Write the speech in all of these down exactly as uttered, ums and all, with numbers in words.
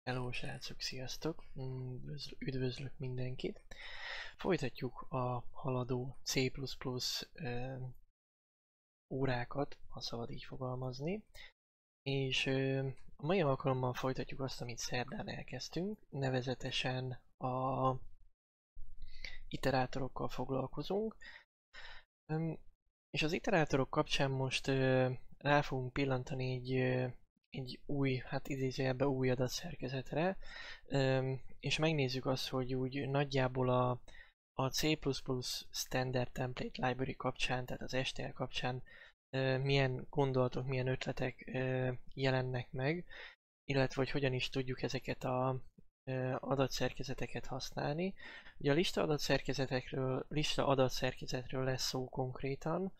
Hello srácok, sziasztok! Üdvözl- Üdvözlök mindenkit! Folytatjuk a haladó C plusz plusz ö, órákat, ha szabad így fogalmazni. És ö, a mai alkalommal folytatjuk azt, amit szerdán elkezdtünk, nevezetesen a iterátorokkal foglalkozunk. Ö, és az iterátorok kapcsán most ö, rá fogunk pillantani egy ö, egy új, hát idézőjelben új adatszerkezetre, és megnézzük azt, hogy úgy nagyjából a, a C plusz plusz Standard Template Library kapcsán, tehát az es té el kapcsán milyen gondolatok, milyen ötletek jelennek meg, illetve hogy hogyan is tudjuk ezeket a adatszerkezeteket használni. Ugye a lista adatszerkezetekről, lista adatszerkezetről lesz szó konkrétan.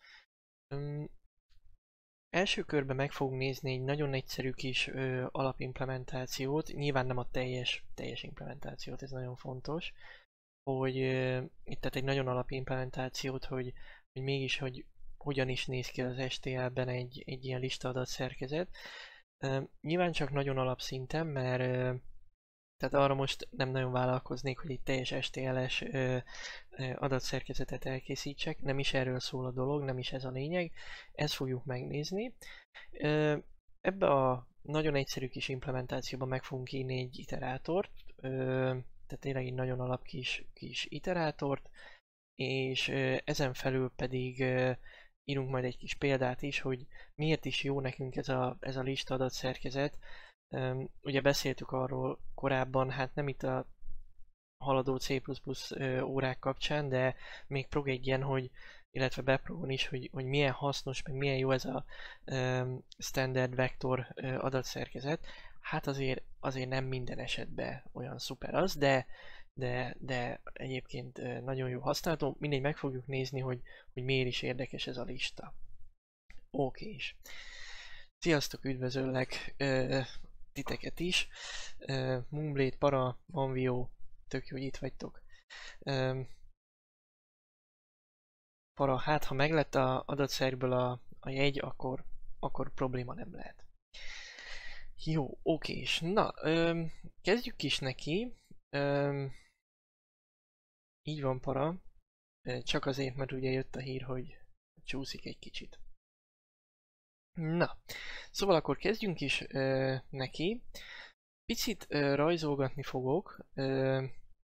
Első körben meg fogunk nézni egy nagyon egyszerű kis ö, alapimplementációt, nyilván nem a teljes, teljes implementációt, ez nagyon fontos, hogy ö, itt tehát egy nagyon alapimplementációt, hogy, hogy mégis, hogy hogyan is néz ki az es té el-ben egy, egy ilyen lista adatszerkezet. Ö, nyilván csak nagyon alapszinten, mert ö, tehát arra most nem nagyon vállalkoznék, hogy egy teljes es té el-es ö, ö, adatszerkezetet elkészítsek, nem is erről szól a dolog, nem is ez a lényeg, ezt fogjuk megnézni. Ö, ebbe a nagyon egyszerű kis implementációban meg fogunk írni egy iterátort, ö, tehát tényleg egy nagyon alap kis, kis iterátort, és ö, ezen felül pedig ö, írunk majd egy kis példát is, hogy miért is jó nekünk ez a, ez a lista adatszerkezet. Um, ugye beszéltük arról korábban, hát nem itt a haladó C plusz plusz órák kapcsán, de még prog egyen, hogy, illetve beprogon is, hogy, hogy milyen hasznos, meg milyen jó ez a um, standard vektor uh, adatszerkezet. Hát azért, azért nem minden esetben olyan szuper az, de, de, de egyébként uh, nagyon jó használható. Mindegy, meg fogjuk nézni, hogy, hogy miért is érdekes ez a lista. Oké is. Sziasztok, üdvözöllek! Uh, titeket is. Uh, Moonblade, Para, Manvio, tök jó, hogy itt vagytok. Um, Para, hát ha meglett a adatszerből a, a jegy, akkor, akkor probléma nem lehet. Jó, okés. Na, um, kezdjük is neki. Um, így van, Para. Csak azért, mert ugye jött a hír, hogy csúszik egy kicsit. Na, szóval akkor kezdjünk is uh, neki. Picit uh, rajzolgatni fogok, uh,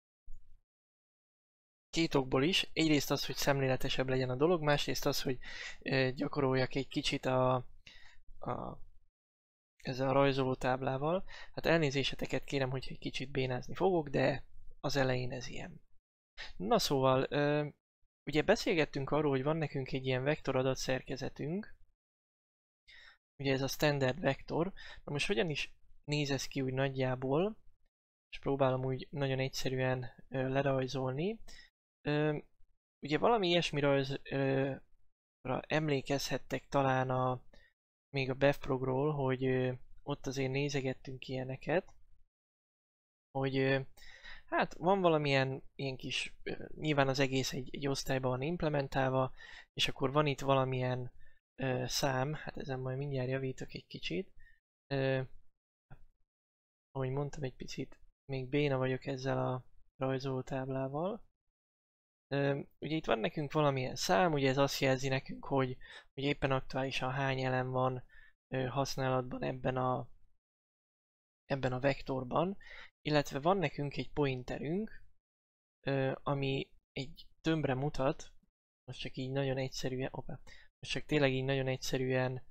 két okból is. Egyrészt az, hogy szemléletesebb legyen a dolog, másrészt az, hogy uh, gyakoroljak egy kicsit a, a, ezzel a rajzoló táblával. Hát elnézéseteket kérem, hogy egy kicsit bénázni fogok, de az elején ez ilyen. Na szóval, uh, ugye beszélgettünk arról, hogy van nekünk egy ilyen vektor adatszerkezetünk, ugye ez a standard vektor. Na most hogyan is néz ez ki úgy nagyjából, és próbálom úgy nagyon egyszerűen ö, lerajzolni. Ö, ugye valami ilyesmi rajzra emlékezhettek talán a, még a bevprogról, hogy ö, ott azért nézegettünk ilyeneket, hogy ö, hát van valamilyen ilyen kis, ö, nyilván az egész egy, egy osztályban van implementálva, és akkor van itt valamilyen ö, szám, hát ezen majd mindjárt javítok egy kicsit. Ö, ahogy mondtam, egy picit még béna vagyok ezzel a rajzolótáblával. Ugye itt van nekünk valamilyen szám, ugye ez azt jelzi nekünk, hogy, hogy éppen aktuálisan hány elem van használatban ebben a, ebben a vektorban, illetve van nekünk egy pointerünk, ami egy tömbre mutat, most csak így nagyon egyszerűen, opa, most csak tényleg így nagyon egyszerűen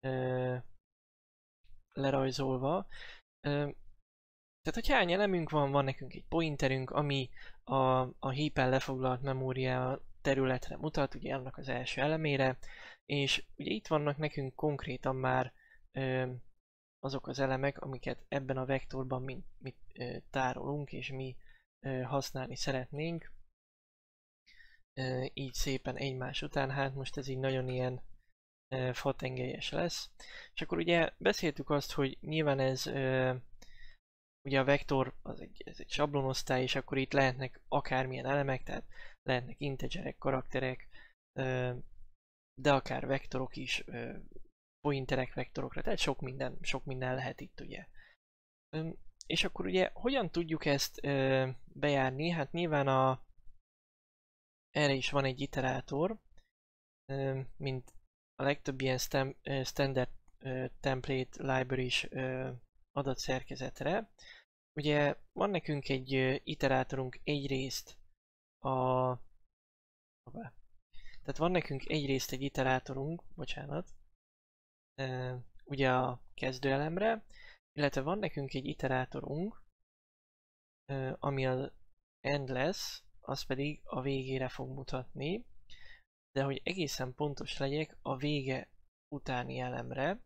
lerajzolva. Tehát, hogy hány elemünk van, van nekünk egy pointerünk, ami a, a heap-en lefoglalt memória területre mutat, ugye annak az első elemére, és ugye itt vannak nekünk konkrétan már ö, azok az elemek, amiket ebben a vektorban mi, mi ö, tárolunk, és mi ö, használni szeretnénk. Ö, így szépen egymás után, hát most ez így nagyon ilyen ö, fatengelyes lesz. És akkor ugye beszéltük azt, hogy nyilván ez ö, ugye a vektor az egy, ez egy sablonosztály, és akkor itt lehetnek akármilyen elemek, tehát lehetnek integerek, karakterek, de akár vektorok is, pointerek vektorokra, tehát sok minden, sok minden lehet itt ugye. és akkor ugye hogyan tudjuk ezt ö, bejárni? Hát nyilván a, erre is van egy iterátor, ö, mint a legtöbb ilyen stem, ö, standard ö, template library-s ö, adatszerkezetre. Ugye van nekünk egy ö, iterátorunk egyrészt a... Hová? Tehát van nekünk egyrészt egy iterátorunk, bocsánat, ö, ugye a kezdőelemre, illetve van nekünk egy iterátorunk, ö, ami az end lesz, az pedig a végére fog mutatni, de hogy egészen pontos legyek, a vége utáni elemre,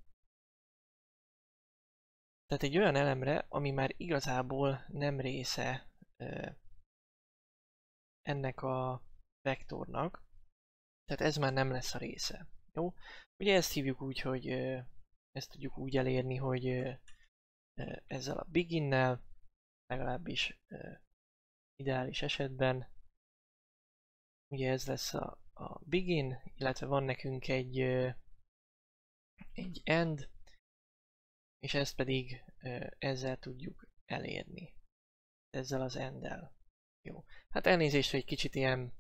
tehát egy olyan elemre, ami már igazából nem része ö, ennek a vektornak, tehát ez már nem lesz a része. Jó? Ugye ezt hívjuk úgy, hogy ö, ezt tudjuk úgy elérni, hogy ö, ö, ezzel a beginnel, legalábbis ö, ideális esetben, ugye ez lesz a, a begin, illetve van nekünk egy, ö, egy end, és ezt pedig ö, ezzel tudjuk elérni. Ezzel az enddel. Jó. Hát elnézést, hogy egy kicsit ilyen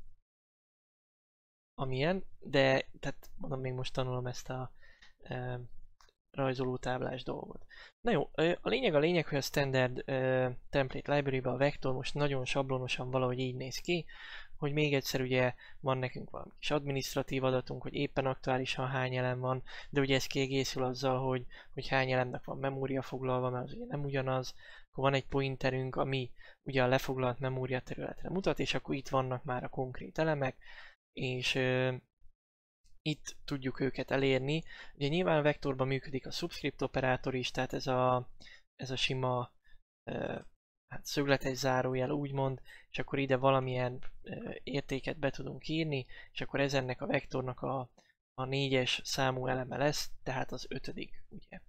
amilyen, de tehát mondom, még most tanulom ezt a ö, rajzoló táblás dolgot. Na jó, a lényeg a lényeg, hogy a standard uh, template library-ben a vektor most nagyon sablonosan valahogy így néz ki, hogy még egyszer ugye van nekünk valami kis adminisztratív adatunk, hogy éppen aktuálisan hány elem van, de ugye ez kiegészül azzal, hogy, hogy hány elemnek van memória foglalva, mert az ugye nem ugyanaz, akkor van egy pointerünk, ami ugye a lefoglalt memória területre mutat, és akkor itt vannak már a konkrét elemek, és uh, itt tudjuk őket elérni. Ugye nyilván a vektorban működik a subscript operátor is, tehát ez a, ez a sima uh, hát szögletes zárójel úgymond, és akkor ide valamilyen uh, értéket be tudunk írni, és akkor ez ennek a vektornak a, a négyes számú eleme lesz, tehát az ötödik, ugye.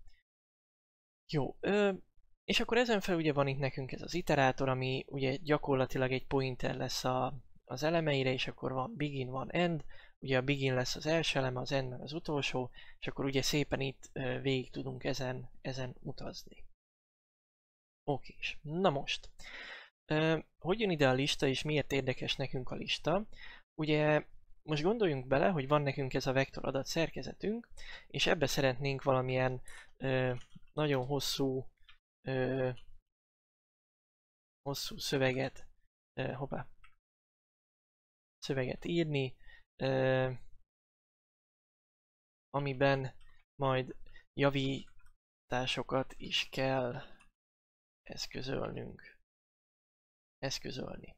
Jó, ö, és akkor ezen fel ugye van itt nekünk ez az iterátor, ami ugye gyakorlatilag egy pointer lesz a, az elemeire, és akkor van begin, van end, ugye a begin lesz az első eleme, az end meg az utolsó, és akkor ugye szépen itt ö, végig tudunk ezen, ezen utazni. Oké, na most, ö, hogy jön ide a lista, és miért érdekes nekünk a lista? Ugye most gondoljunk bele, hogy van nekünk ez a vektor adat szerkezetünk, és ebbe szeretnénk valamilyen ö, nagyon hosszú, ö, hosszú szöveget, ö, hoppá, szöveget írni, Uh, amiben majd javításokat is kell eszközölnünk. Eszközölni.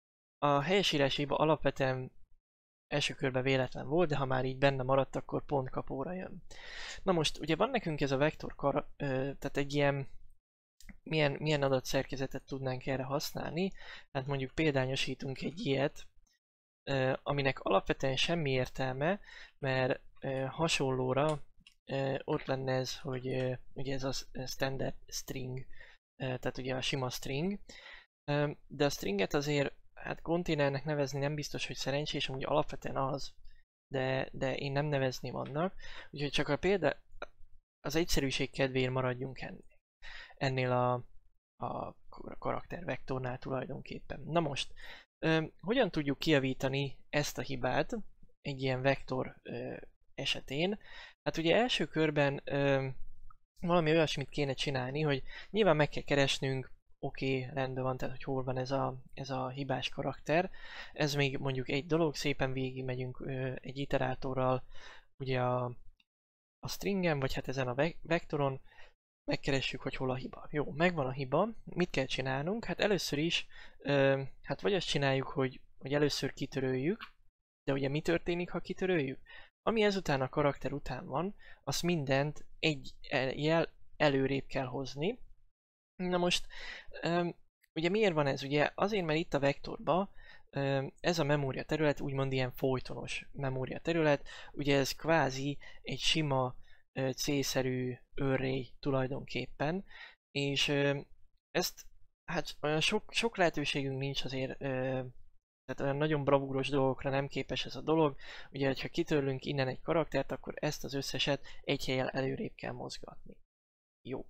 A helyesírás hiba alapvetően első körben véletlen volt, de ha már így benne maradt, akkor pont kapóra jön. Na most, ugye van nekünk ez a vektor, uh, tehát egy ilyen milyen, milyen adatszerkezetet tudnánk erre használni. Hát mondjuk példányosítunk egy ilyet, Uh, aminek alapvetően semmi értelme, mert uh, hasonlóra uh, ott lenne ez, hogy uh, ugye ez a standard string, uh, tehát ugye a sima string, uh, de a stringet azért hát konténernek nevezni nem biztos, hogy szerencsés, amúgy alapvetően az, de, de én nem nevezném annak, úgyhogy csak a példa, az egyszerűség kedvéért maradjunk ennél, ennél a, a karaktervektornál tulajdonképpen. Na most, Ö, hogyan tudjuk kijavítani ezt a hibát egy ilyen vektor ö, esetén? Hát ugye első körben ö, valami olyasmit kéne csinálni, hogy nyilván meg kell keresnünk, oké, okay, rendben van, tehát hogy hol van ez a, ez a hibás karakter. Ez még mondjuk egy dolog, szépen végig megyünk ö, egy iterátorral ugye a, a stringen, vagy hát ezen a ve vektoron, megkeressük, hogy hol a hiba. Jó, megvan a hiba, mit kell csinálnunk? Hát először is, ö, hát vagy azt csináljuk, hogy, hogy először kitöröljük, de ugye mi történik, ha kitöröljük? Ami ezután a karakter után van, azt mindent egy jel előrébb kell hozni. Na most, ö, ugye miért van ez? Ugye azért, mert itt a vektorban ö, ez a memória terület úgymond ilyen folytonos memória terület, ugye ez kvázi egy sima C-szerű array tulajdonképpen, és ö, ezt hát olyan sok, sok lehetőségünk nincs azért, ö, tehát olyan nagyon bravúros dolgokra nem képes ez a dolog. Ugye, ha kitörlünk innen egy karaktert, akkor ezt az összeset egy helyen előrébb kell mozgatni. Jó.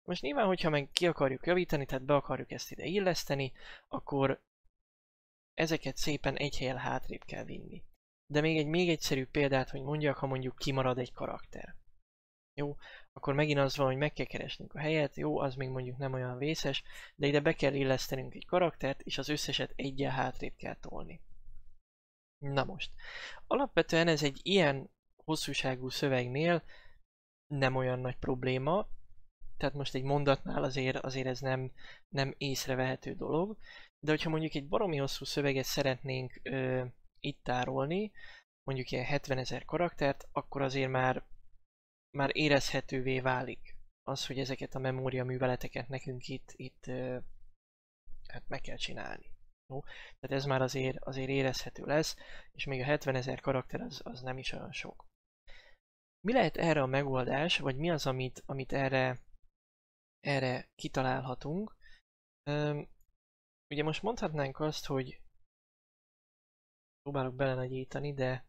Most nyilván, hogyha meg ki akarjuk javítani, tehát be akarjuk ezt ide illeszteni, akkor ezeket szépen egy helyen hátrébb kell vinni. De még egy még egyszerűbb példát, hogy mondjak, ha mondjuk kimarad egy karakter. Jó, akkor megint az van, hogy meg kell keresnünk a helyet, jó, az még mondjuk nem olyan vészes, de ide be kell illesztenünk egy karaktert, és az összeset eggyel hátrébb kell tolni. Na most, alapvetően ez egy ilyen hosszúságú szövegnél nem olyan nagy probléma, tehát most egy mondatnál azért, azért ez nem, nem észrevehető dolog, de hogyha mondjuk egy baromi hosszú szöveget szeretnénk ö, itt tárolni, mondjuk ilyen hetvenezer karaktert, akkor azért már, már érezhetővé válik az, hogy ezeket a memória műveleteket nekünk itt, itt ö, hát meg kell csinálni. Jó? Tehát ez már azért, azért érezhető lesz, és még a hetvenezer karakter az, az nem is olyan sok. Mi lehet erre a megoldás, vagy mi az, amit, amit erre, erre kitalálhatunk? Üm, ugye most mondhatnánk azt, hogy próbálok belenagyítani, de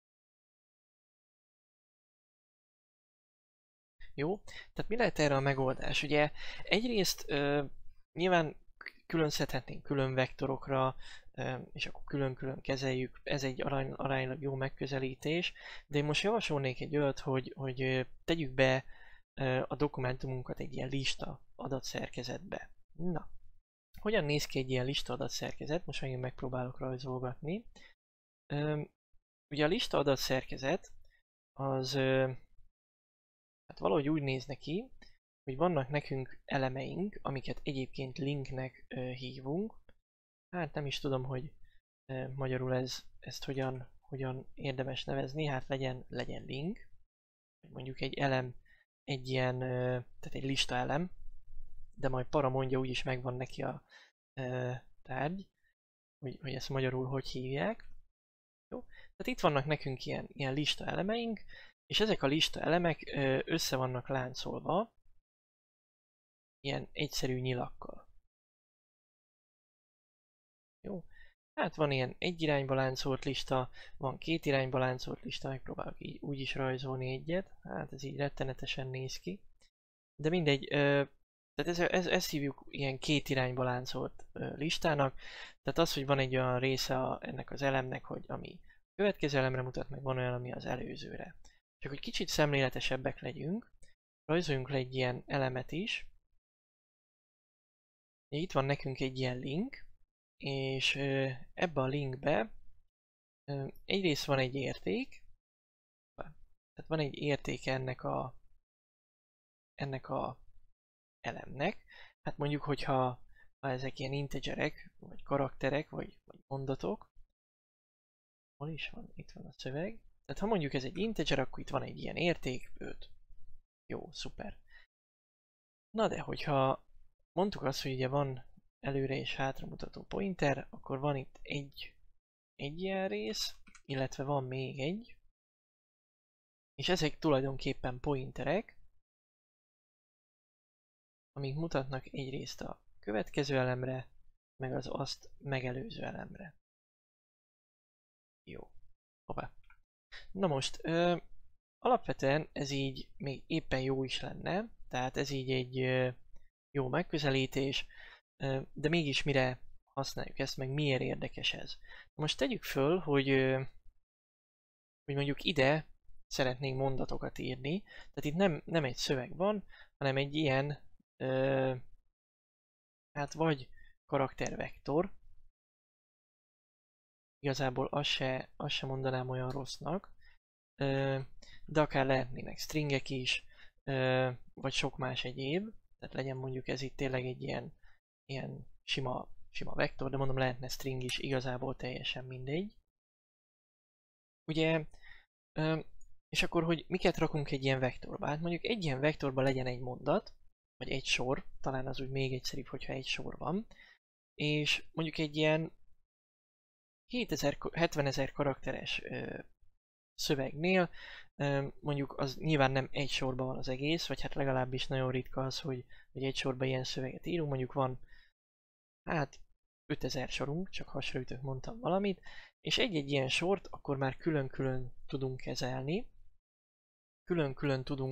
jó. Tehát mi lehet erre a megoldás? Ugye egyrészt ö, nyilván külön szedhetnénk külön vektorokra, ö, és akkor külön-külön kezeljük, ez egy arány, aránylag jó megközelítés, de én most javasolnék egy olyat, hogy, hogy ö, tegyük be ö, a dokumentumunkat egy ilyen lista adatszerkezetbe. Na, hogyan néz ki egy ilyen lista adatszerkezet? Most megint megpróbálok rajzolgatni. Ö, ugye a lista adatszerkezet az ö, hát valahogy úgy néz neki, hogy vannak nekünk elemeink, amiket egyébként linknek ö, hívunk. Hát nem is tudom, hogy ö, magyarul ez, ezt hogyan, hogyan érdemes nevezni, hát legyen, legyen link. Mondjuk egy elem, egy ilyen, ö, tehát egy lista elem, de majd para mondja, úgyis megvan neki a ö, tárgy, hogy, hogy ezt magyarul hogy hívják. Jó? Tehát itt vannak nekünk ilyen, ilyen lista elemeink, és ezek a lista elemek ö, össze vannak láncolva, ilyen egyszerű nyilakkal. Jó? Hát van ilyen egy irányba láncolt lista, van két irányba láncolt lista, megpróbálok így úgy is rajzolni egyet. Hát ez így rettenetesen néz ki. De mindegy, ö, tehát ez, ez, ezt hívjuk ilyen két irányba láncolt ö, listának. Tehát az, hogy van egy olyan része a, ennek az elemnek, hogy ami a következő elemre mutat, meg van olyan, ami az előzőre. Csak hogy kicsit szemléletesebbek legyünk, rajzoljunk le egy ilyen elemet is. Itt van nekünk egy ilyen link, és ebbe a linkbe egyrészt van egy érték, tehát van egy érték ennek a, ennek a elemnek. Hát mondjuk, hogyha ha ezek ilyen integerek, vagy karakterek, vagy, vagy mondatok, hol is van? Itt van a szöveg. Tehát ha mondjuk ez egy integer, akkor itt van egy ilyen érték, öt. Jó, szuper. Na de, hogyha mondtuk azt, hogy ugye van előre és hátra mutató pointer, akkor van itt egy, egy ilyen rész, illetve van még egy, és ezek tulajdonképpen pointerek, amik mutatnak egyrészt a következő elemre, meg az azt megelőző elemre. Jó. Hoppá. Na most, ö, alapvetően ez így még éppen jó is lenne, tehát ez így egy ö, jó megközelítés, ö, de mégis mire használjuk ezt, meg miért érdekes ez. Most tegyük föl, hogy, ö, hogy mondjuk ide szeretnénk mondatokat írni, tehát itt nem, nem egy szöveg van, hanem egy ilyen, ö, hát vagy karaktervektor, igazából azt se, azt se mondanám olyan rossznak, de akár lehetnének stringek is, vagy sok más egyéb, tehát legyen mondjuk ez itt tényleg egy ilyen, ilyen sima, sima vektor, de mondom lehetne string is, igazából teljesen mindegy. Ugye, és akkor, hogy miket rakunk egy ilyen vektorba? Hát mondjuk egy ilyen vektorba legyen egy mondat, vagy egy sor, talán az úgy még egyszerűbb, hogyha egy sor van, és mondjuk egy ilyen hetvenezer karakteres ö, szövegnél, ö, mondjuk az nyilván nem egy sorban van az egész, vagy hát legalábbis nagyon ritka az, hogy, hogy egy sorban ilyen szöveget írunk, mondjuk van hát ötezer sorunk, csak hasraütök, mondtam valamit, és egy-egy ilyen sort akkor már külön-külön tudunk kezelni, külön-külön tudunk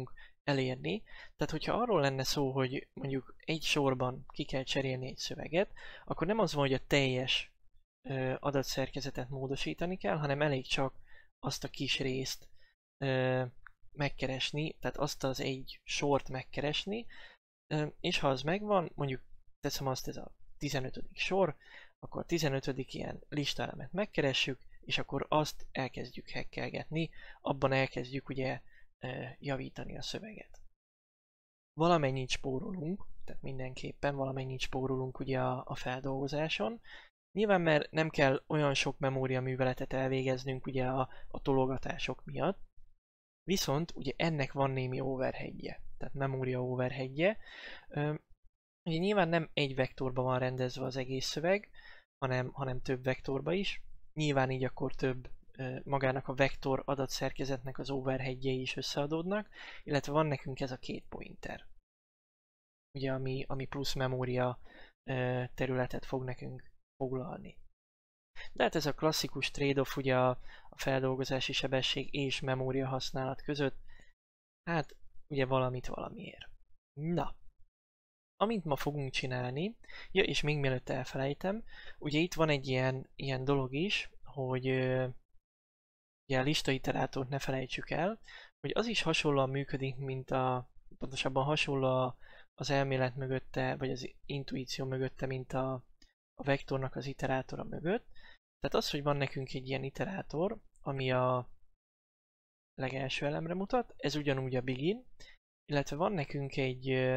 elérni. Tehát, hogyha arról lenne szó, hogy mondjuk egy sorban ki kell cserélni egy szöveget, akkor nem az van, hogy a teljes ö, adatszerkezetet módosítani kell, hanem elég csak azt a kis részt ö, megkeresni, tehát azt az egy sort megkeresni, ö, és ha az megvan, mondjuk teszem azt, ez a tizenötödik sor, akkor a tizenötödik ilyen listaelemet megkeressük, és akkor azt elkezdjük hekkelgetni, abban elkezdjük ugye javítani a szöveget. Valamennyit spórolunk, tehát mindenképpen valamennyit spórolunk ugye a, a feldolgozáson. Nyilván, mert nem kell olyan sok memória műveletet elvégeznünk ugye a, a tologatások miatt, viszont ugye ennek van némi overheadje, tehát memória overheadje. Ugye nyilván nem egy vektorban van rendezve az egész szöveg, hanem, hanem több vektorba is. Nyilván így akkor több magának a vektor adatszerkezetnek az overheadjei is összeadódnak, illetve van nekünk ez a két pointer, ugye ami, ami plusz memória területet fog nekünk foglalni. De hát ez a klasszikus trade-off ugye a, a feldolgozási sebesség és memória használat között, hát ugye valamit valamiért. Na, amint ma fogunk csinálni, ja és még mielőtt elfelejtem, ugye itt van egy ilyen, ilyen dolog is, hogy ugye a listaiterátort ne felejtsük el, hogy az is hasonlóan működik, mint a, pontosabban hasonló az elmélet mögötte, vagy az intuíció mögötte, mint a, a vektornak az iterátora mögött. Tehát az, hogy van nekünk egy ilyen iterátor, ami a legelső elemre mutat, ez ugyanúgy a begin, illetve van nekünk egy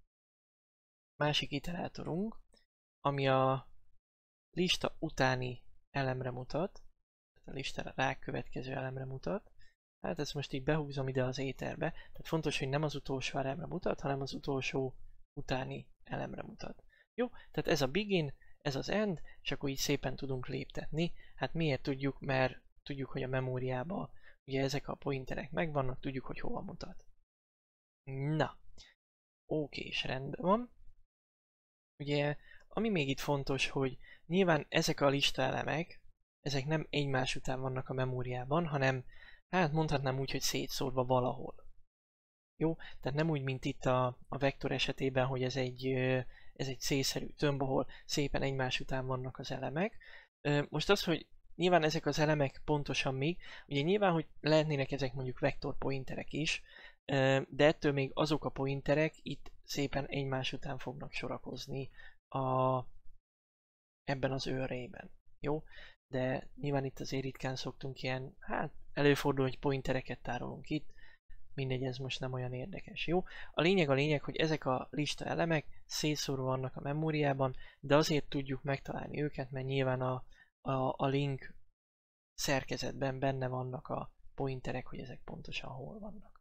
másik iterátorunk, ami a lista utáni elemre mutat, a lista rá következő elemre mutat. Hát ezt most így behúzom ide az éterbe. Tehát fontos, hogy nem az utolsó elemre mutat, hanem az utolsó utáni elemre mutat. Jó, tehát ez a begin, ez az end, és akkor így szépen tudunk léptetni. Hát miért tudjuk? Mert tudjuk, hogy a memóriában ugye ezek a pointerek megvannak, tudjuk, hogy hova mutat. Na, oké, és rendben van. Ugye, ami még itt fontos, hogy nyilván ezek a listaelemek, ezek nem egymás után vannak a memóriában, hanem hát mondhatnám úgy, hogy szétszórva valahol. Jó? Tehát nem úgy, mint itt a, a vektor esetében, hogy ez egy, ez egy C-szerű tömb, ahol szépen egymás után vannak az elemek. Most az, hogy nyilván ezek az elemek pontosan még, ugye nyilván, hogy lehetnének ezek mondjuk vektor pointerek is, de ettől még azok a pointerek itt szépen egymás után fognak sorakozni a, ebben az arrayben. Jó? De nyilván itt azért ritkán szoktunk ilyen, hát előfordul, hogy pointereket tárolunk itt, mindegy, ez most nem olyan érdekes, jó? A lényeg a lényeg, hogy ezek a lista elemek szétszórva vannak a memóriában, de azért tudjuk megtalálni őket, mert nyilván a, a, a link szerkezetben benne vannak a pointerek, hogy ezek pontosan hol vannak.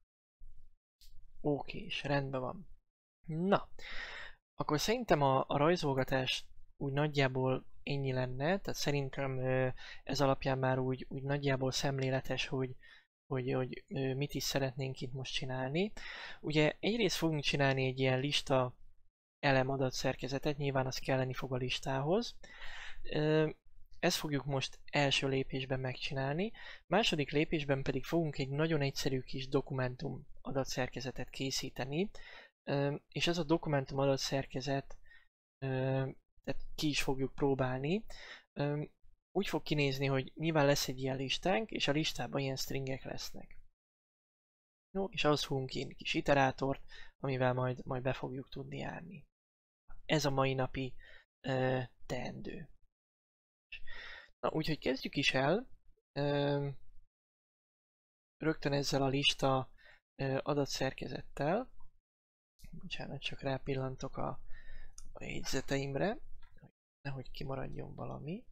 Oké, és rendben van. Na, akkor szerintem a, a rajzolgatás úgy nagyjából ennyi lenne, tehát szerintem ez alapján már úgy, úgy nagyjából szemléletes, hogy, hogy, hogy mit is szeretnénk itt most csinálni. Ugye egyrészt fogunk csinálni egy ilyen lista elemadat szerkezetet, nyilván az kelleni fog a listához. Ezt fogjuk most első lépésben megcsinálni. Második lépésben pedig fogunk egy nagyon egyszerű kis dokumentum adatszerkezetet készíteni, és ez a dokumentum adatszerkezet tehát ki is fogjuk próbálni. Úgy fog kinézni, hogy nyilván lesz egy ilyen listánk, és a listában ilyen stringek lesznek. Jó, és ahhoz fogunk írni kis iterátort, amivel majd, majd be fogjuk tudni járni. Ez a mai napi uh, teendő. Na, úgyhogy kezdjük is el. Uh, rögtön ezzel a lista uh, adatszerkezettel. Bocsánat, csak rápillantok a, a jegyzeteimre, nehogy kimaradjon valami.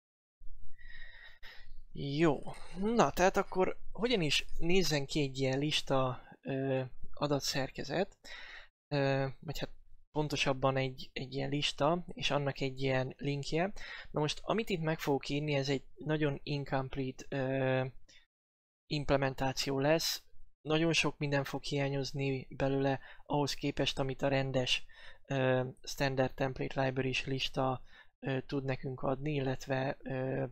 Jó, na tehát akkor hogyan is nézzen ki egy ilyen lista ö, adatszerkezet, ö, vagy hát pontosabban egy, egy ilyen lista, és annak egy ilyen linkje. Na most, amit itt meg fogok írni, ez egy nagyon incomplete ö, implementáció lesz. Nagyon sok minden fog hiányozni belőle ahhoz képest, amit a rendes ö, standard template library-s lista ö, tud nekünk adni, illetve ö,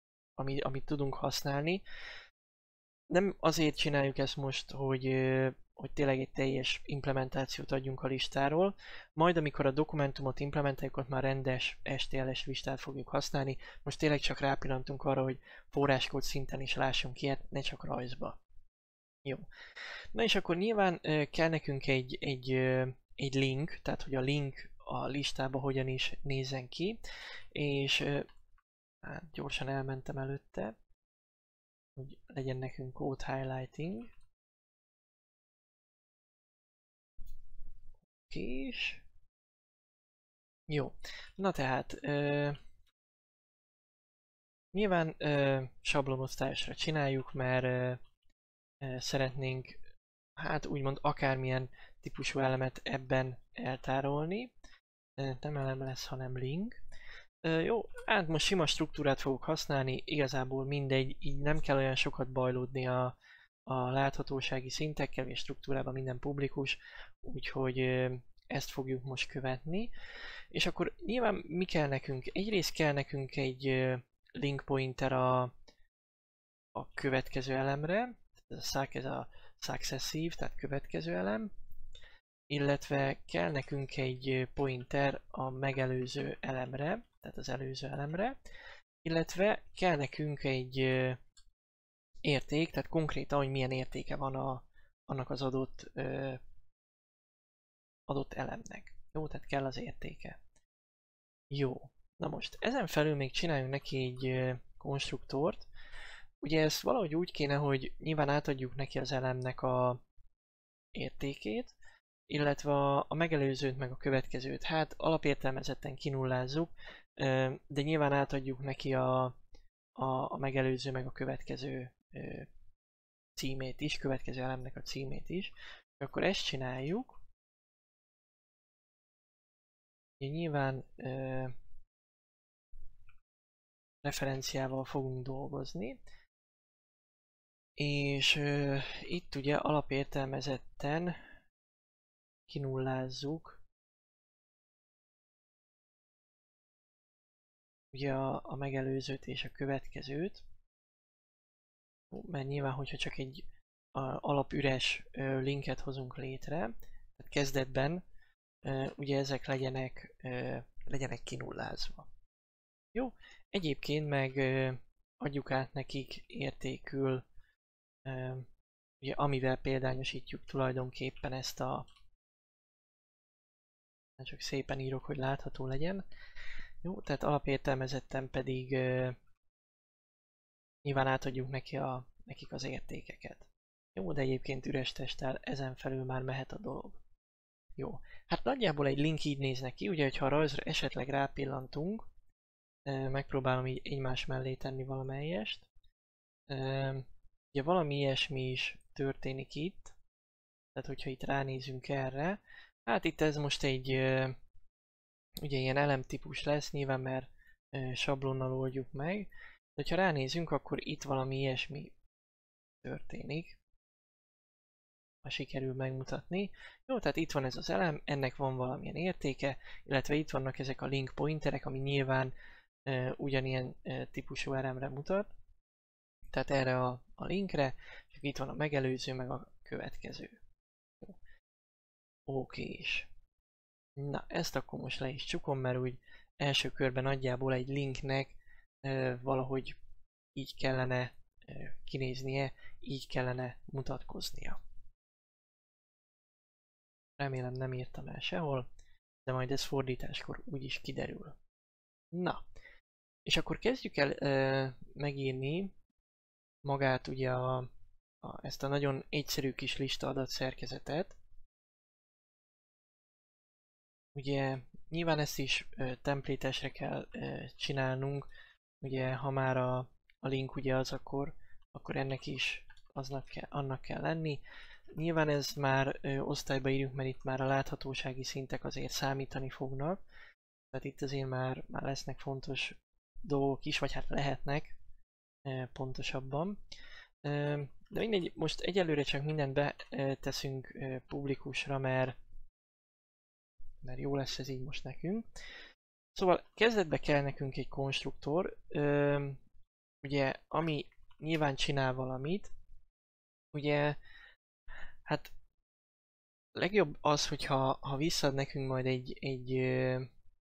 Ami, amit tudunk használni. Nem azért csináljuk ezt most, hogy hogy tényleg egy teljes implementációt adjunk a listáról. Majd amikor a dokumentumot implementáljuk, ott már rendes es té el-es listát fogjuk használni. Most tényleg csak rápillantunk arra, hogy forráskód szinten is lássunk ilyet, ne csak rajzba. Jó. Na és akkor nyilván kell nekünk egy, egy, egy link, tehát hogy a link a listába hogyan is nézzen ki, és hát gyorsan elmentem előtte, hogy legyen nekünk code highlighting. És jó, na tehát uh, nyilván uh, sablonosztásra csináljuk, mert uh, uh, szeretnénk hát úgymond akármilyen típusú elemet ebben eltárolni. Uh, nem elem lesz, hanem link. Uh, jó, hát most sima struktúrát fogok használni, igazából mindegy, így nem kell olyan sokat bajlódni a, a láthatósági szintekkel, és struktúrában minden publikus, úgyhogy uh, ezt fogjuk most követni. És akkor nyilván mi kell nekünk? Egyrészt kell nekünk egy uh, link pointer a, a következő elemre, ez a suc, ez a successive, tehát következő elem, illetve kell nekünk egy pointer a megelőző elemre, tehát az előző elemre, illetve kell nekünk egy uh, érték, tehát konkrétan, hogy milyen értéke van a, annak az adott, uh, adott elemnek. Jó, tehát kell az értéke. Jó, na most ezen felül még csináljunk neki egy uh, konstruktort. Ugye ezt valahogy úgy kéne, hogy nyilván átadjuk neki az elemnek a értékét, illetve a, a megelőzőt meg a következőt. Hát alapértelmezetten kinullázzuk, uh, de nyilván átadjuk neki a, a, a megelőző meg a következő uh, címét is, következő elemnek a címét is. Akkor ezt csináljuk. Nyilván uh, referenciával fogunk dolgozni, és uh, itt ugye alapértelmezetten kinullázzuk ugye a, a megelőzőt és a következőt, mert nyilván, hogyha csak egy a, alapüres uh, linket hozunk létre, tehát kezdetben Uh, ugye ezek legyenek, uh, legyenek kinullázva. Jó, egyébként meg uh, adjuk át nekik értékül, uh, ugye, amivel példányosítjuk tulajdonképpen ezt a, csak szépen írok, hogy látható legyen. Jó, tehát alapértelmezetten pedig uh, nyilván átadjuk neki a, nekik az értékeket. Jó, de egyébként üres testtel ezen felül már mehet a dolog. Jó, hát nagyjából egy link így néz neki, ugye, hogyha a rajzra esetleg rápillantunk, megpróbálom így egymás mellé tenni valamelyest. Ugye valami ilyesmi is történik itt, tehát hogyha itt ránézünk erre, hát itt ez most egy ugye ilyen elemtípus lesz, nyilván mert sablonnal oldjuk meg, de ha ránézünk, akkor itt valami ilyesmi történik. Ha sikerül megmutatni. Jó, tehát itt van ez az elem, ennek van valamilyen értéke, illetve itt vannak ezek a link pointerek, ami nyilván e, ugyanilyen e, típusú elemre mutat. Tehát erre a, a linkre, csak itt van a megelőző, meg a következő. Oké is. Na, ezt akkor most le is csukom, mert úgy első körben nagyjából egy linknek e, valahogy így kellene e, kinéznie, így kellene mutatkoznia. Remélem nem írtam el sehol, de majd ez fordításkor úgyis kiderül. Na, és akkor kezdjük el e, megírni magát ugye a, a, ezt a nagyon egyszerű kis lista adatszerkezetet. Ugye nyilván ezt is e, templétesre kell e, csinálnunk, ugye ha már a, a link ugye az, akkor, akkor ennek is aznak kell, annak kell lenni. Nyilván ez már ö, osztályba írjuk, mert itt már a láthatósági szintek azért számítani fognak. Tehát itt azért már, már lesznek fontos dolgok is, vagy hát lehetnek e, pontosabban. E, de mindegy, most egyelőre csak mindent beteszünk e, publikusra, mert, mert jó lesz ez így most nekünk. Szóval kezdetbe kell nekünk egy konstruktor, e, ugye, ami nyilván csinál valamit, ugye, hát legjobb az, hogyha ha visszaad nekünk majd egy, egy ö,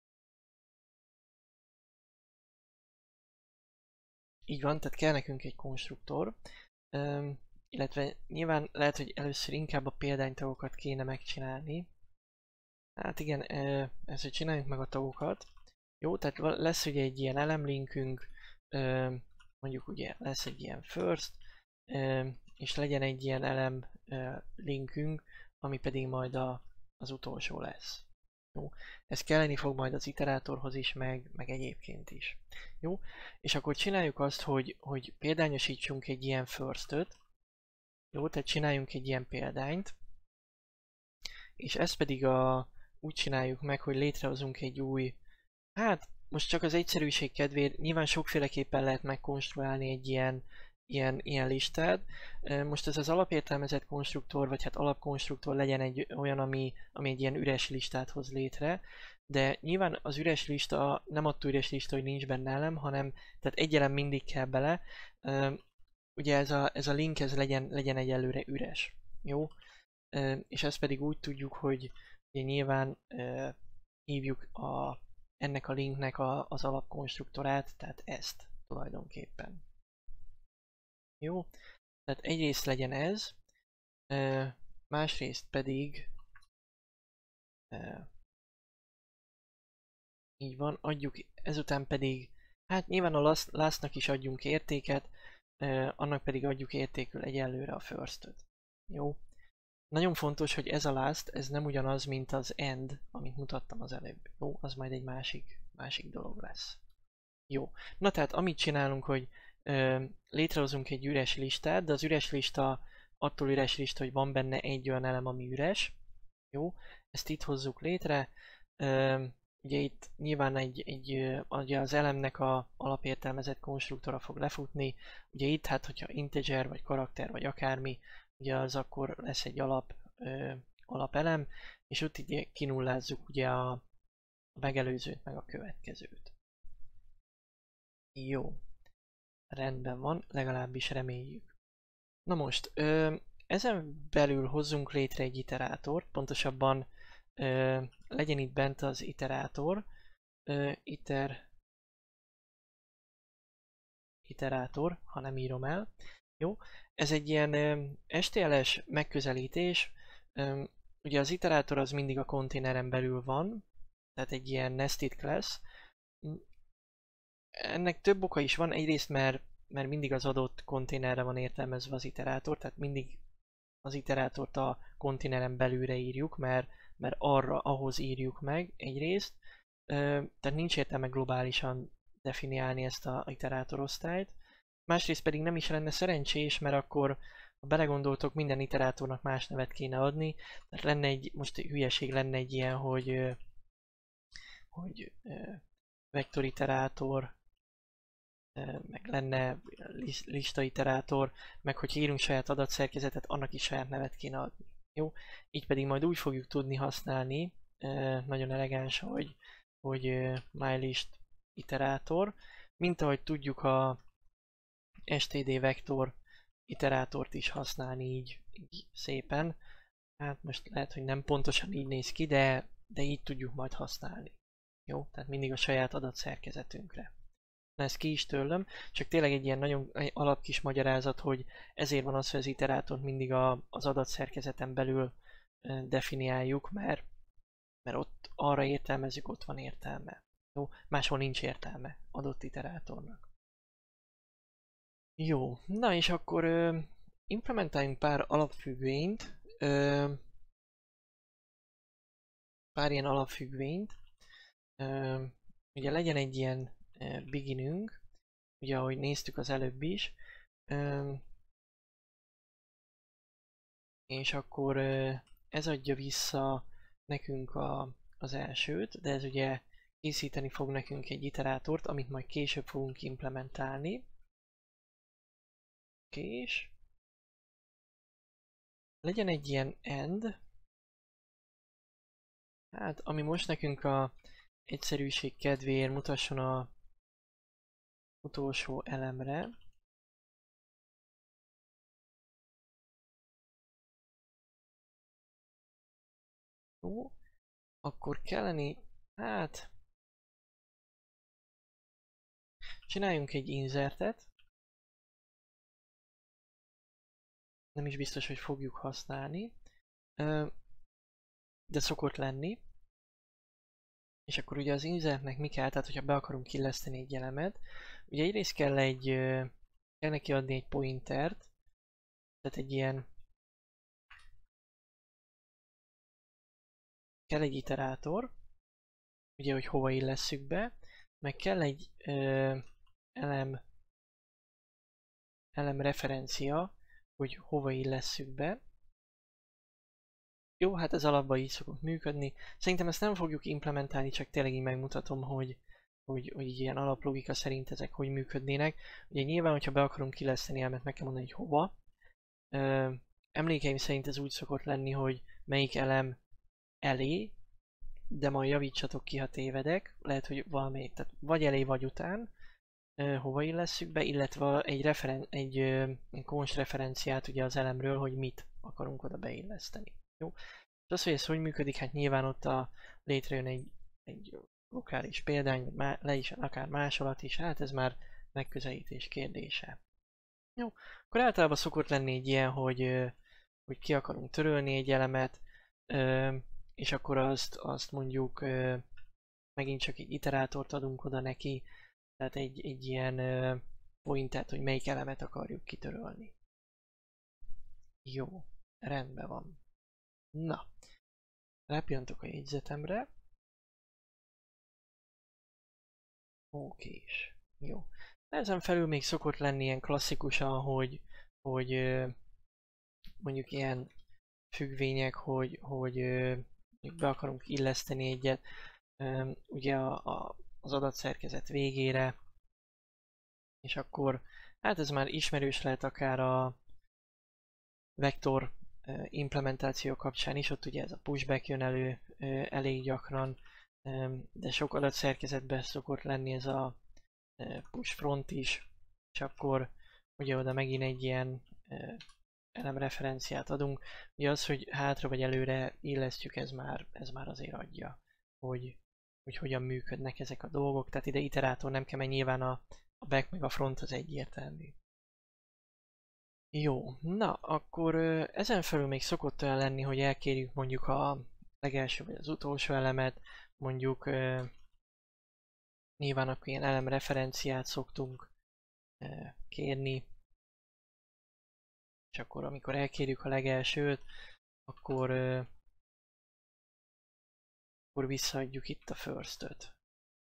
így van, tehát kell nekünk egy konstruktor, ö, illetve nyilván lehet, hogy először inkább a példánytagokat kéne megcsinálni. Hát igen, ö, ezt, hogy csináljuk meg a tagokat. Jó, tehát lesz ugye egy ilyen elemlinkünk, ö, mondjuk ugye lesz egy ilyen first, ö, és legyen egy ilyen elem ö, linkünk, ami pedig majd a, az utolsó lesz. Jó, ez kelleni fog majd az iterátorhoz is, meg, meg egyébként is. Jó, és akkor csináljuk azt, hogy, hogy példányosítsunk egy ilyen first-öt. Jó, tehát csináljunk egy ilyen példányt, és ezt pedig a, úgy csináljuk meg, hogy létrehozunk egy új, hát most csak az egyszerűség kedvéért nyilván sokféleképpen lehet megkonstruálni egy ilyen, ilyen, ilyen listát. Most ez az alapértelmezett konstruktor, vagy hát alapkonstruktor legyen egy olyan, ami, ami egy ilyen üres listát hoz létre, de nyilván az üres lista nem attól üres lista, hogy nincs benne elem, hanem tehát egy elem mindig kell bele. Ugye ez a, ez a link ez legyen, legyen egyelőre üres. Jó? És ezt pedig úgy tudjuk, hogy ugye nyilván hívjuk a ennek a linknek a, az alapkonstruktorát, tehát ezt tulajdonképpen. Jó? Tehát egyrészt legyen ez, e, másrészt pedig e, így van, adjuk, ezután pedig, hát nyilván a lastnak is adjunk értéket, e, annak pedig adjuk értékül egyelőre a first-öt. Jó? Nagyon fontos, hogy ez a last, ez nem ugyanaz, mint az end, amit mutattam az előbb. Jó, az majd egy másik, másik dolog lesz. Jó. Na tehát amit csinálunk, hogy ö, létrehozunk egy üres listát, de az üres lista attól üres lista, hogy van benne egy olyan elem, ami üres. Jó. Ezt itt hozzuk létre. Ö, ugye itt nyilván egy, egy ugye az elemnek a alapértelmezett konstruktora fog lefutni. Ugye itt hát, hogyha integer, vagy karakter, vagy akármi, ugye az akkor lesz egy alap, ö, alapelem, és ott így kinullázzuk ugye a, a megelőzőt, meg a következőt. Jó, rendben van, legalábbis reméljük. Na most, ö, ezen belül hozzunk létre egy iterátort, pontosabban ö, legyen itt bent az iterátor, ö, iter, iterátor, ha nem írom el. Jó, ez egy ilyen ö, es té el-es megközelítés, ö, ugye az iterátor az mindig a konténeren belül van, tehát egy ilyen nested class. Ennek több oka is van, egyrészt mert, mert mindig az adott konténerre van értelmezve az iterátor, tehát mindig az iterátort a konténeren belülre írjuk, mert, mert arra, ahhoz írjuk meg egyrészt, tehát nincs értelme globálisan definiálni ezt a iterátorosztályt. Másrészt pedig nem is lenne szerencsés, mert akkor, ha belegondoltok, minden iterátornak más nevet kéne adni, tehát lenne egy, most hülyeség lenne egy ilyen, hogy, hogy vektoriterátor, meg lenne listaiterátor, meg hogy írunk saját adatszerkezetet, annak is saját nevet kéne adni. Jó? Így pedig majd úgy fogjuk tudni használni, nagyon elegáns, hogy, hogy mylist iterátor, mint ahogy tudjuk a std vektor iterátort is használni így, így szépen. Hát most lehet, hogy nem pontosan így néz ki, de, de így tudjuk majd használni. Jó? Tehát mindig a saját adatszerkezetünkre. Na ezt ki is tőlem, csak tényleg egy ilyen nagyon alapkis magyarázat, hogy ezért van az, hogy az iterátort mindig a, az adatszerkezeten belül definiáljuk, mert, mert ott arra értelmezzük, ott van értelme. Jó, máshol nincs értelme adott iterátornak. Jó, na és akkor ö, implementáljunk pár alapfüggvényt, ö, pár ilyen alapfüggvényt. Ö, ugye legyen egy ilyen beginünk, ugye ahogy néztük az előbb is, és akkor ez adja vissza nekünk a, az elsőt, de ez ugye készíteni fog nekünk egy iterátort, amit majd később fogunk implementálni. És legyen egy ilyen end, hát ami most nekünk a egyszerűség kedvéért mutasson a utolsó elemre. Jó, akkor kellene, hát csináljunk egy insertet. Nem is biztos, hogy fogjuk használni, de szokott lenni. És akkor ugye az insertnek mi kell, tehát hogyha be akarunk illeszteni egy elemet, ugye egyrészt kell egy, kell neki adni egy pointert, tehát egy ilyen, kell egy iterátor, ugye, hogy hova illesszük be, meg kell egy ö, elem, elem referencia, hogy hova illesszük be. Jó, hát ez alapban így szokott működni. Szerintem ezt nem fogjuk implementálni, csak tényleg így megmutatom, hogy, hogy, hogy ilyen alaplogika szerint ezek hogy működnének. Ugye nyilván, hogyha be akarunk illeszteni elemet, meg kell mondani, hogy hova. Ö, emlékeim szerint ez úgy szokott lenni, hogy melyik elem elé, de majd javítsatok ki, ha tévedek. Lehet, hogy valamelyik, tehát vagy elé, vagy után, ö, hova illesszük be, illetve egy, referen egy, ö, egy konst referenciát ugye az elemről, hogy mit akarunk oda beilleszteni. Jó? És az, hogy ez hogy működik, hát nyilván ott a, létrejön egy, egy lokális példány, vagy má, le is akár másolat is, hát ez már megközelítés kérdése. Jó, akkor általában szokott lenni egy ilyen, hogy, hogy ki akarunk törölni egy elemet, és akkor azt, azt mondjuk megint csak egy iterátort adunk oda neki, tehát egy, egy ilyen pointet, hogy melyik elemet akarjuk kitörölni. Jó, rendben van. Na, rápillantok a jegyzetemre. Okés, jó. Ezen felül még szokott lenni ilyen klasszikusan, hogy, hogy mondjuk ilyen függvények, hogy, hogy be akarunk illeszteni egyet, ugye a, a, az adatszerkezet végére, és akkor hát ez már ismerős lehet akár a vektor implementáció kapcsán is, ott ugye ez a pushback jön elő elég gyakran, de sok adatszerkezetben szokott lenni ez a push front is, és akkor ugye oda megint egy ilyen elemreferenciát adunk. Ugye az, hogy hátra vagy előre illesztjük, ez már, ez már azért adja, hogy, hogy hogyan működnek ezek a dolgok, tehát ide iterátor nem kell, mert nyilván a, a back meg a front az egyértelmű. Jó, na akkor ezen felül még szokott olyan lenni, hogy elkérjük mondjuk a legelső vagy az utolsó elemet, mondjuk nyilván akkor ilyen elemreferenciát szoktunk kérni, és akkor amikor elkérjük a legelsőt, akkor, akkor visszaadjuk itt a first-öt.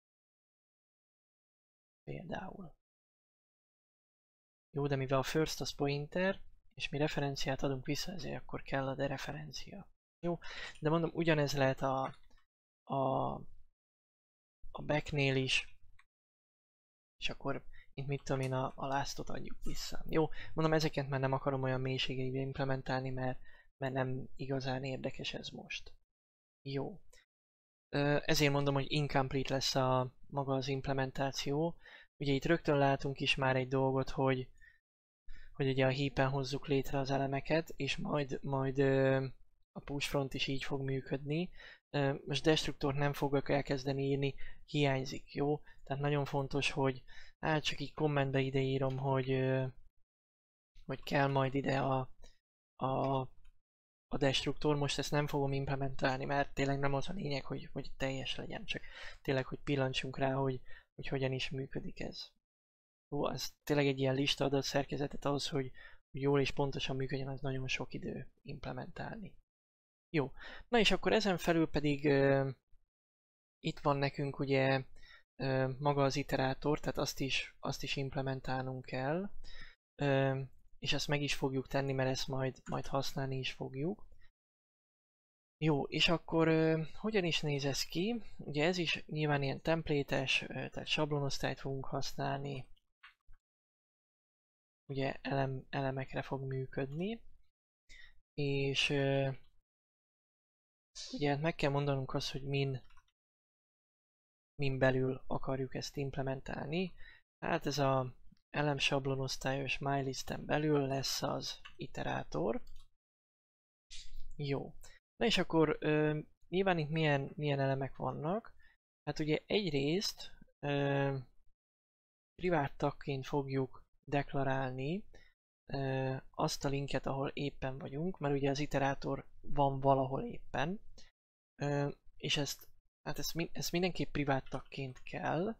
Például. Jó, de mivel a first az pointer, és mi referenciát adunk vissza, ezért akkor kell a dereferencia. Jó, de mondom, ugyanez lehet a, a, a backnél is, és akkor itt mit tudom én, a, a last-ot adjuk vissza. Jó, mondom, ezeket már nem akarom olyan mélységeibe implementálni, mert, mert nem igazán érdekes ez most. Jó. Ezért mondom, hogy incomplete lesz a maga az implementáció. Ugye itt rögtön látunk is már egy dolgot, hogy, hogy ugye a heapen hozzuk létre az elemeket, és majd, majd a push front is így fog működni. Most destruktort nem fogok elkezdeni írni, hiányzik, jó? Tehát nagyon fontos, hogy hát csak így kommentbe ideírom, hogy, hogy kell majd ide a, a, a destruktor. Most ezt nem fogom implementálni, mert tényleg nem az a lényeg, hogy, hogy teljes legyen, csak tényleg, hogy pillantsunk rá, hogy, hogy hogyan is működik ez. Jó, ez tényleg egy ilyen lista adatszerkezetet ahhoz, hogy, hogy jól és pontosan működjön, az nagyon sok idő implementálni. Jó, na és akkor ezen felül pedig uh, itt van nekünk ugye uh, maga az iterátor, tehát azt is, azt is implementálnunk kell, uh, és ezt meg is fogjuk tenni, mert ezt majd, majd használni is fogjuk. Jó, és akkor uh, hogyan is néz ez ki? Ugye ez is nyilván ilyen templétes, uh, tehát sablonosztályt fogunk használni, ugye elem, elemekre fog működni, és uh, ugye meg kell mondanunk azt, hogy min, min belül akarjuk ezt implementálni. Hát ez a elem sablonosztályos mylisten belül lesz az iterátor. Jó. Na és akkor ö, nyilván itt milyen, milyen elemek vannak. Hát ugye egyrészt ö, privát tagként fogjuk deklarálni ö, azt a linket, ahol éppen vagyunk, mert ugye az iterátor van valahol éppen. Ö, és ezt, hát ezt, ezt mindenképp privát tagként kell.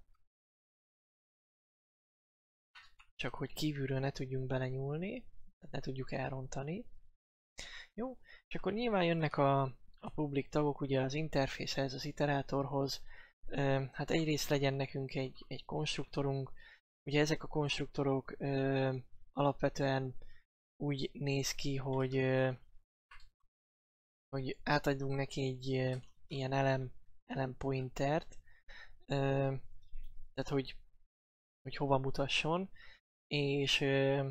Csak hogy kívülről ne tudjunk belenyúlni, tehát ne tudjuk elrontani. Jó, és akkor nyilván jönnek a, a public tagok ugye az interfészhez, az iterátorhoz. Ö, hát egyrészt legyen nekünk egy, egy konstruktorunk. Ugye ezek a konstruktorok ö, alapvetően úgy néz ki, hogy, ö, hogy átadunk neki egy ö, ilyen elem, elem pointert, ö, tehát hogy, hogy hova mutasson, és, ö,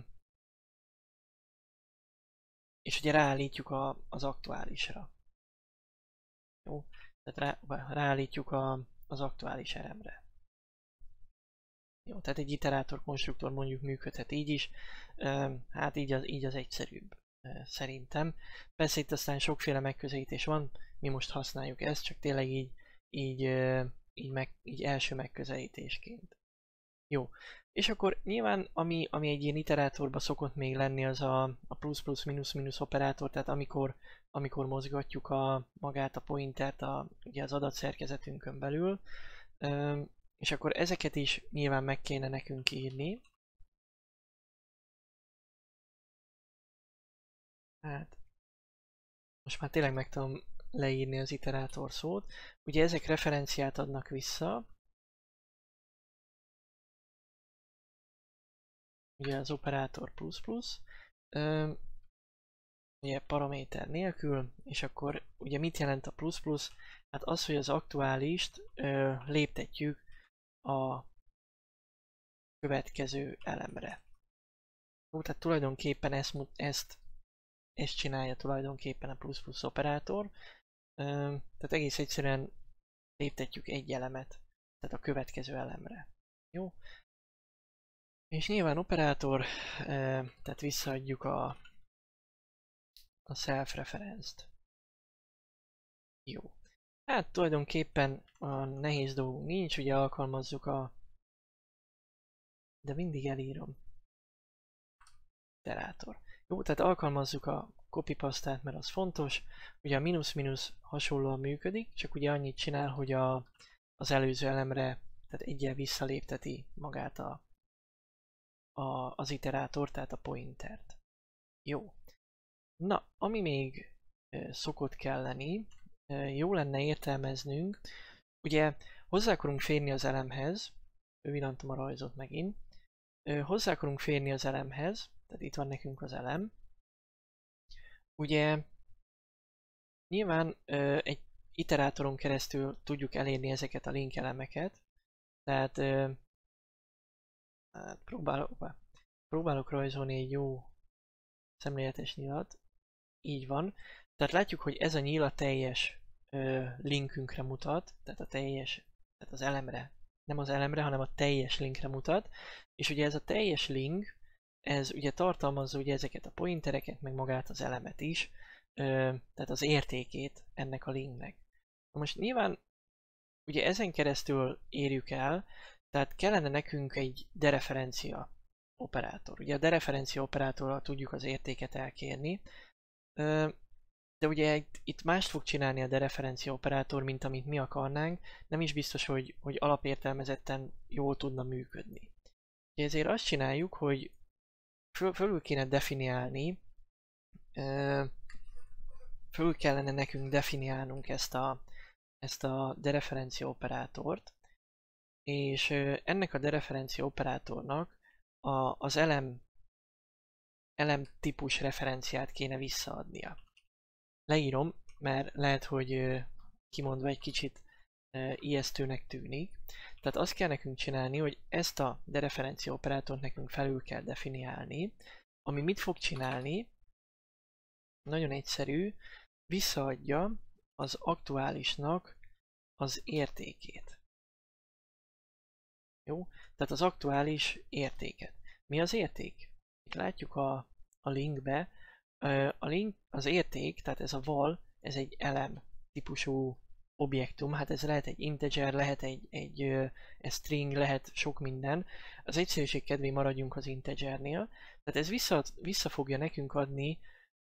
és ugye ráállítjuk a, az aktuálisra. Jó, tehát rá, ráállítjuk a, az aktuális elemre. Jó, tehát egy iterátor konstruktor mondjuk működhet így is, hát így az, így az egyszerűbb szerintem. Persze itt aztán sokféle megközelítés van, mi most használjuk ezt, csak tényleg így, így, így, meg, így első megközelítésként. Jó, és akkor nyilván ami, ami egy ilyen iterátorban szokott még lenni, az a, a plusz-plusz, minusz-minusz operátor, tehát amikor, amikor mozgatjuk a, magát a pointert a, ugye az adatszerkezetünkön belül, és akkor ezeket is nyilván meg kéne nekünk írni. Hát, most már tényleg meg tudom leírni az iterátor szót. Ugye ezek referenciát adnak vissza. Ugye az operátor plusz-plusz. Ugye paraméter nélkül, és akkor ugye mit jelent a plusz-plusz? Hát az, hogy az aktuálist ö, léptetjük a következő elemre. Jó, tehát tulajdonképpen ezt, ezt, ezt csinálja tulajdonképpen a plusz-plusz operátor. Ö, tehát egész egyszerűen léptetjük egy elemet, tehát a következő elemre. Jó? És nyilván operátor, ö, tehát visszaadjuk a, a self-reference-t. Jó. Hát tulajdonképpen a nehéz dolgunk nincs, ugye alkalmazzuk a... De mindig elírom. Iterátor. Jó, tehát alkalmazzuk a copy-pastát, mert az fontos. Ugye a minusz-minusz hasonlóan működik, csak ugye annyit csinál, hogy a, az előző elemre, tehát egyel visszalépteti magát a, a, az iterátor, tehát a pointert. Jó. Na, ami még e, szokott kelleni, e, jó lenne értelmeznünk, ugye hozzá akarunk férni az elemhez, villantom a rajzot megint, e, hozzá akarunk férni az elemhez, tehát itt van nekünk az elem. Ugye nyilván e, egy iterátoron keresztül tudjuk elérni ezeket a link elemeket, tehát e, hát próbálok, próbálok rajzolni egy jó szemléletes nyilat. Így van. Tehát látjuk, hogy ez a nyíl a teljes ö, linkünkre mutat, tehát a teljes, tehát az elemre, nem az elemre, hanem a teljes linkre mutat. És ugye ez a teljes link, ez ugye tartalmazza ugye ezeket a pointereket, meg magát az elemet is, ö, tehát az értékét ennek a linknek. Na most nyilván ugye ezen keresztül érjük el, tehát kellene nekünk egy dereferencia operátor. Ugye a dereferencia operátorral tudjuk az értéket elkérni, de ugye itt mást fog csinálni a dereferencia operátor, mint amit mi akarnánk, nem is biztos, hogy, hogy alapértelmezetten jól tudna működni. Ugye ezért azt csináljuk, hogy föl, fölül kéne definiálni, fölül kellene nekünk definiálnunk ezt a, ezt a dereferencia operátort, és ennek a dereferencia operátornak a, az elem, elem típus referenciát kéne visszaadnia. Leírom, mert lehet, hogy kimondva egy kicsit ijesztőnek tűnik. Tehát azt kell nekünk csinálni, hogy ezt a dereferencia operátort nekünk felül kell definiálni, ami mit fog csinálni? Nagyon egyszerű, visszaadja az aktuálisnak az értékét. Jó? Tehát az aktuális értéket. Mi az érték? Itt látjuk a, a linkbe, a link, az érték, tehát ez a val, ez egy elem. típusú objektum, hát ez lehet egy integer, lehet egy, egy, egy string, lehet sok minden. Az egyszerűség kedvé maradjunk az integernél. Tehát ez vissza, vissza fogja nekünk adni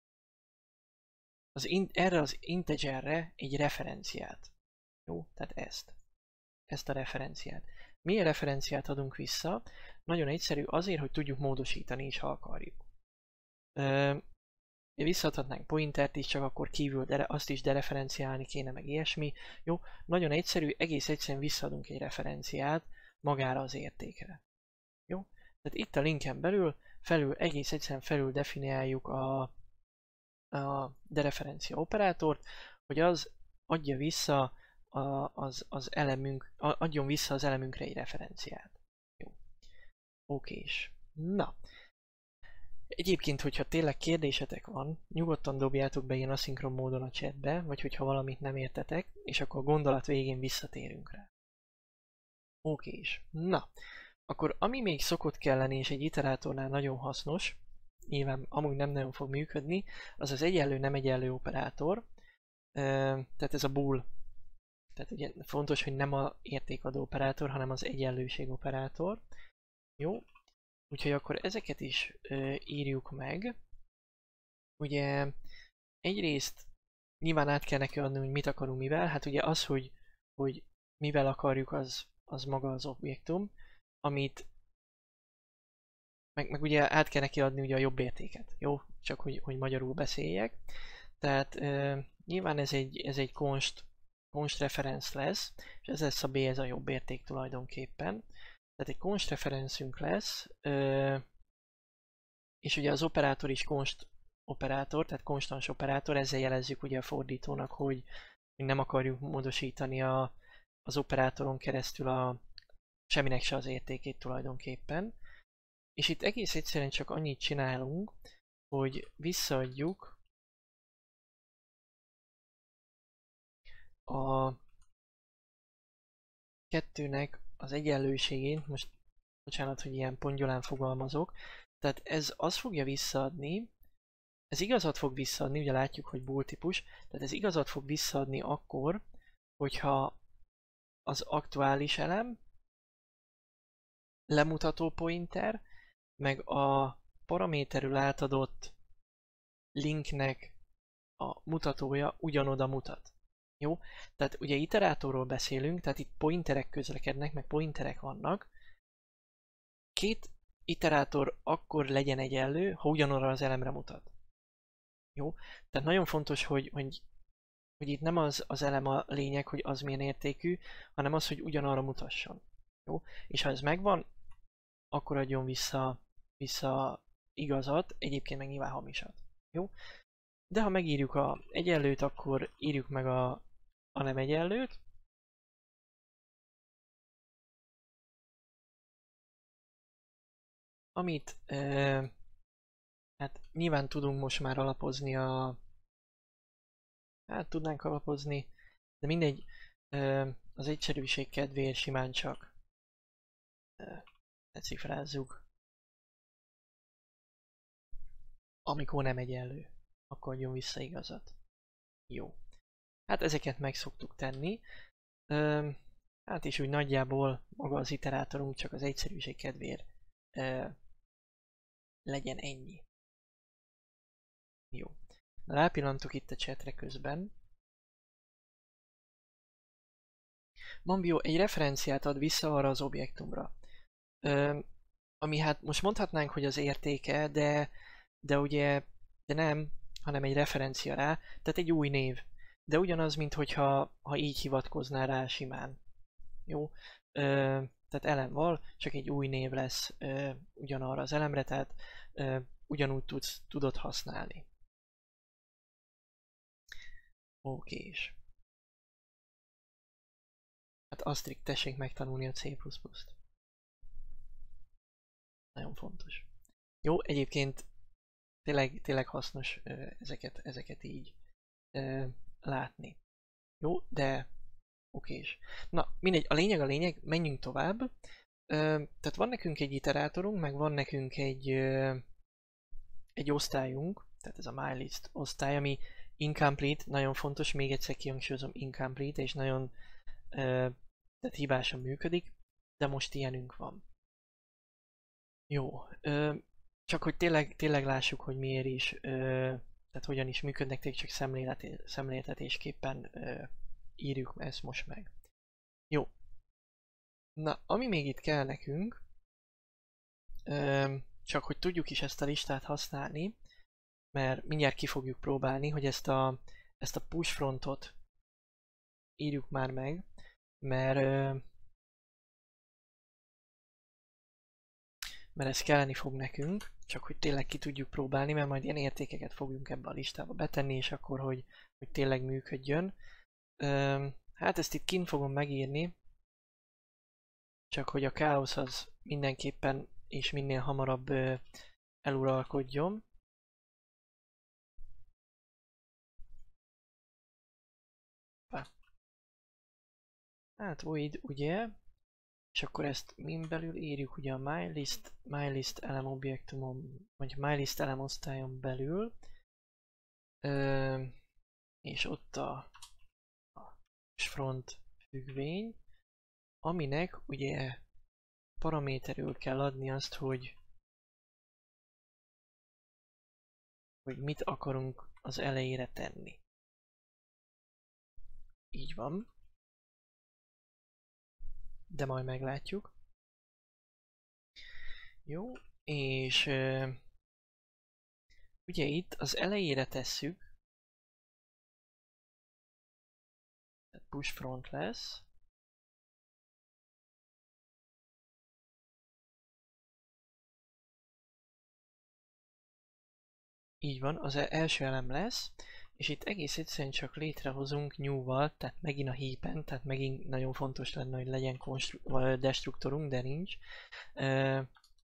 az in, erre az integerre egy referenciát. Jó, tehát ezt. Ezt a referenciát. Milyen referenciát adunk vissza? Nagyon egyszerű, azért, hogy tudjuk módosítani is, ha akarjuk. Ö, visszaadhatnánk pointert is, csak akkor kívül de azt is dereferenciálni kéne, meg ilyesmi. Jó, nagyon egyszerű, egész egyszerűen visszaadunk egy referenciát magára az értékre. Jó, tehát itt a linken belül felül, egész egyszerűen felül definiáljuk a, a dereferencia operátort, hogy az adja vissza a, az, az elemünk, adjon vissza az elemünkre egy referenciát. Jó, okés. Na, egyébként, hogyha tényleg kérdésetek van, nyugodtan dobjátok be ilyen aszinkron módon a chatbe, vagy hogyha valamit nem értetek, és akkor a gondolat végén visszatérünk rá. Okés. Na, akkor ami még szokott kelleni, és egy iterátornál nagyon hasznos, nyilván amúgy nem nagyon fog működni, az az egyenlő nem egyenlő operátor. Tehát ez a bool. Tehát ugye fontos, hogy nem a értékadó operátor, hanem az egyenlőség operátor. Jó. Úgyhogy akkor ezeket is ö, írjuk meg. Ugye egyrészt nyilván át kell neki adni, hogy mit akarunk mivel. Hát ugye az, hogy, hogy mivel akarjuk, az, az maga az objektum, amit meg, meg ugye át kell neki adni ugye a jobb értéket. Jó? Csak hogy, hogy magyarul beszéljek. Tehát ö, nyilván ez egy, ez egy const, const reference lesz, és ez lesz a B, ez a jobb érték tulajdonképpen. Tehát egy const referencünk lesz, és ugye az operátor is const operátor, tehát konstans operátor, ezzel jelezzük ugye a fordítónak, hogy nem akarjuk módosítani a, az operátoron keresztül a semminek se az értékét tulajdonképpen. És itt egész egyszerűen csak annyit csinálunk, hogy visszaadjuk a kettőnek az egyenlőségén, most bocsánat, hogy ilyen pongyolán fogalmazok, tehát ez azt fogja visszaadni, ez igazat fog visszaadni, ugye látjuk, hogy bool típus, tehát ez igazat fog visszaadni akkor, hogyha az aktuális elem, lemutató pointer, meg a paraméterül átadott linknek a mutatója ugyanoda mutat. Jó? Tehát ugye iterátorról beszélünk, tehát itt pointerek közlekednek, meg pointerek vannak. Két iterátor akkor legyen egyenlő, ha ugyanarra az elemre mutat. Jó? Tehát nagyon fontos, hogy, hogy, hogy itt nem az, az elem a lényeg, hogy az milyen értékű, hanem az, hogy ugyanarra mutasson. Jó? És ha ez megvan, akkor adjon vissza, vissza igazat, egyébként meg nyilván hamisat. Jó? De ha megírjuk a egyenlőt, akkor írjuk meg a, a nem egyenlőt. Amit e, hát nyilván tudunk most már alapozni a... Hát tudnánk alapozni, de mindegy, e, az egyszerűség kedvéért simán csak e, lecifrázzuk. Amikor nem egyenlő, akkor adjon vissza igazat. Jó. Hát ezeket meg szoktuk tenni. E, hát és úgy nagyjából maga az iterátorunk csak az egyszerűség kedvéért e, legyen ennyi. Jó. Na, rápillantok itt a chatre közben. Mambio egy referenciát ad vissza arra az objektumra. Ö, ami hát most mondhatnánk, hogy az értéke, de, de ugye de nem, hanem egy referencia rá, tehát egy új név. De ugyanaz, mint hogyha ha így hivatkoznál rá simán. Jó? Ö, tehát elem van, csak egy új név lesz ö, ugyanarra az elemre, tehát ö, ugyanúgy tudsz, tudod használni. Okés. Hát Asztrik, tessék megtanulni a C plusz plus-t. Nagyon fontos. Jó, egyébként tényleg, tényleg hasznos ö, ezeket, ezeket így ö, látni. Jó, de okés. Na, mindegy, a lényeg a lényeg, menjünk tovább. Ö, tehát van nekünk egy iterátorunk, meg van nekünk egy, ö, egy osztályunk, tehát ez a mylist osztály, ami incomplete, nagyon fontos, még egyszer kihangsúlyozom, incomplete, és nagyon uh, tehát hibásan működik, de most ilyenünk van. Jó, uh, csak hogy tényleg, tényleg lássuk, hogy miért is, uh, tehát hogyan is működnek, tényleg csak szemlélet, szemléltetésképpen uh, írjuk ezt most meg. Jó. Na, ami még itt kell nekünk, uh, csak hogy tudjuk is ezt a listát használni, mert mindjárt ki fogjuk próbálni, hogy ezt a, ezt a push frontot írjuk már meg, mert, mert ez kelleni fog nekünk, csak hogy tényleg ki tudjuk próbálni, mert majd ilyen értékeket fogunk ebbe a listába betenni, és akkor, hogy, hogy tényleg működjön. Hát ezt itt kint fogom megírni, csak hogy a káosz az mindenképpen és minél hamarabb eluralkodjon. Hát void, ugye, és akkor ezt min belül írjuk ugye a mylist, mylist elem objektumon, vagy mylist elem osztályon belül, Ö, és ott a, a front függvény, aminek ugye paraméterül kell adni azt, hogy hogy mit akarunk az elejére tenni. Így van. De majd meglátjuk. Jó, és uh, ugye itt az elejére tesszük, push front lesz, így van, az első elem lesz, és itt egész egyszerűen csak létrehozunk new-val, tehát megint a heap-en, tehát megint nagyon fontos lenne, hogy legyen destruktorunk, de nincs. Uh,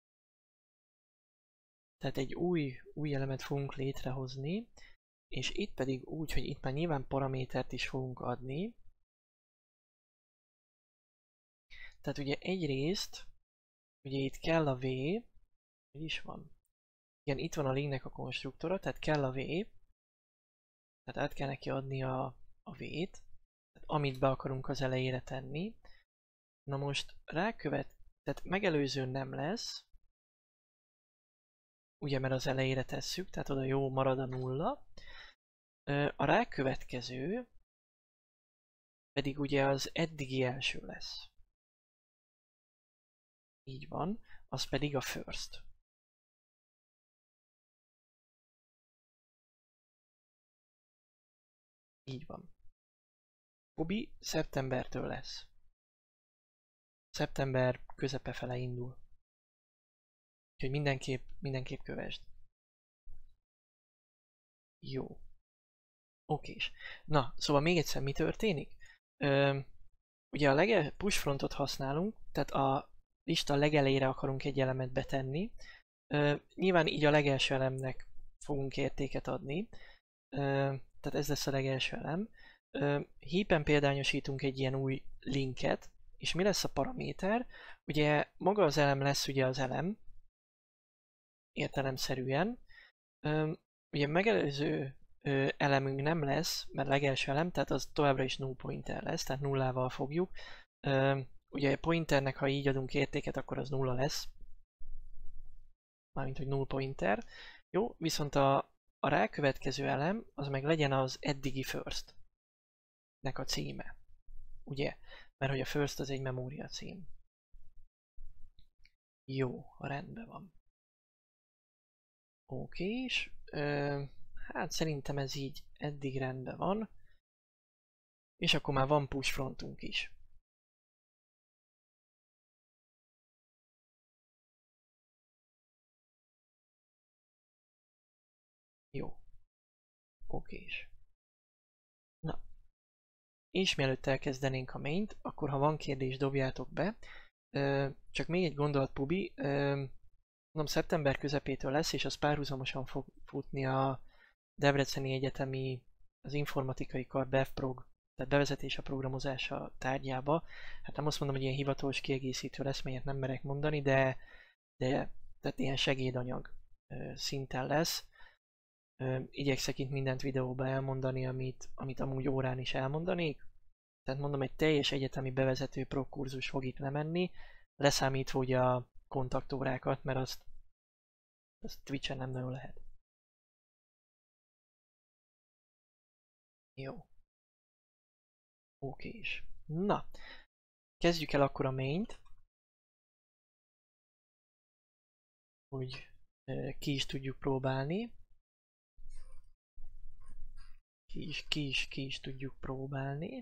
tehát egy új, új elemet fogunk létrehozni, és itt pedig úgy, hogy itt már nyilván paramétert is fogunk adni. Tehát ugye egyrészt, ugye itt kell a V, hogy is van? Igen, itt van a linknek a konstruktora, tehát kell a V, tehát át kell neki adni a, a V-t, amit be akarunk az elejére tenni. Na most rákövet, tehát megelőző nem lesz, ugye mert az elejére tesszük, tehát oda jó marad a nulla. A rákövetkező pedig ugye az eddigi első lesz. Így van, az pedig a first. Így van. Bobby szeptembertől lesz. Szeptember közepe fele indul. Úgyhogy mindenképp, mindenképp kövesd. Jó. Okés. Na, szóval még egyszer mi történik? Ö, ugye a lege push frontot használunk, tehát a lista legelejére akarunk egy elemet betenni. Ö, nyilván így a legelső elemnek fogunk értéket adni. Ö, tehát ez lesz a legelső elem. Uh, heap-en példányosítunk egy ilyen új linket, és mi lesz a paraméter? Ugye maga az elem lesz ugye az elem, értelemszerűen. Uh, ugye megelőző uh, elemünk nem lesz, mert legelső elem, tehát az továbbra is null pointer lesz, tehát nullával fogjuk. Uh, ugye pointernek, ha így adunk értéket, akkor az nulla lesz. Mármint, hogy null pointer. Jó, viszont a, a rákövetkező elem, az meg legyen az eddigi first nek a címe. Ugye? Mert hogy a first az egy memória cím. Jó, rendben van. Oké, és ö, hát szerintem ez így eddig rendben van. És akkor már van push frontunk is. Jó. Okés. Na. És mielőtt elkezdenénk a maint, akkor ha van kérdés, dobjátok be. Ö, csak még egy gondolat, Pubi. Ö, mondom, szeptember közepétől lesz, és az párhuzamosan fog futni a Debreceni Egyetemi, az informatikai kar BevProg, tehát bevezetés a programozása tárgyába. Hát nem azt mondom, hogy ilyen hivatalos kiegészítő lesz, melyet nem merek mondani, de, de tehát ilyen segédanyag ö, szinten lesz. Ö, igyekszek itt mindent videóba elmondani, amit, amit amúgy órán is elmondanék. Tehát mondom, egy teljes egyetemi bevezető prokkurzus fog itt lemenni, leszámítva ugye a kontaktórákat, mert azt, azt Twitch-en nem nagyon lehet. Jó. Oké is. Na, kezdjük el akkor a maint, hogy ö, ki is tudjuk próbálni. Ki is, ki is, ki is tudjuk próbálni.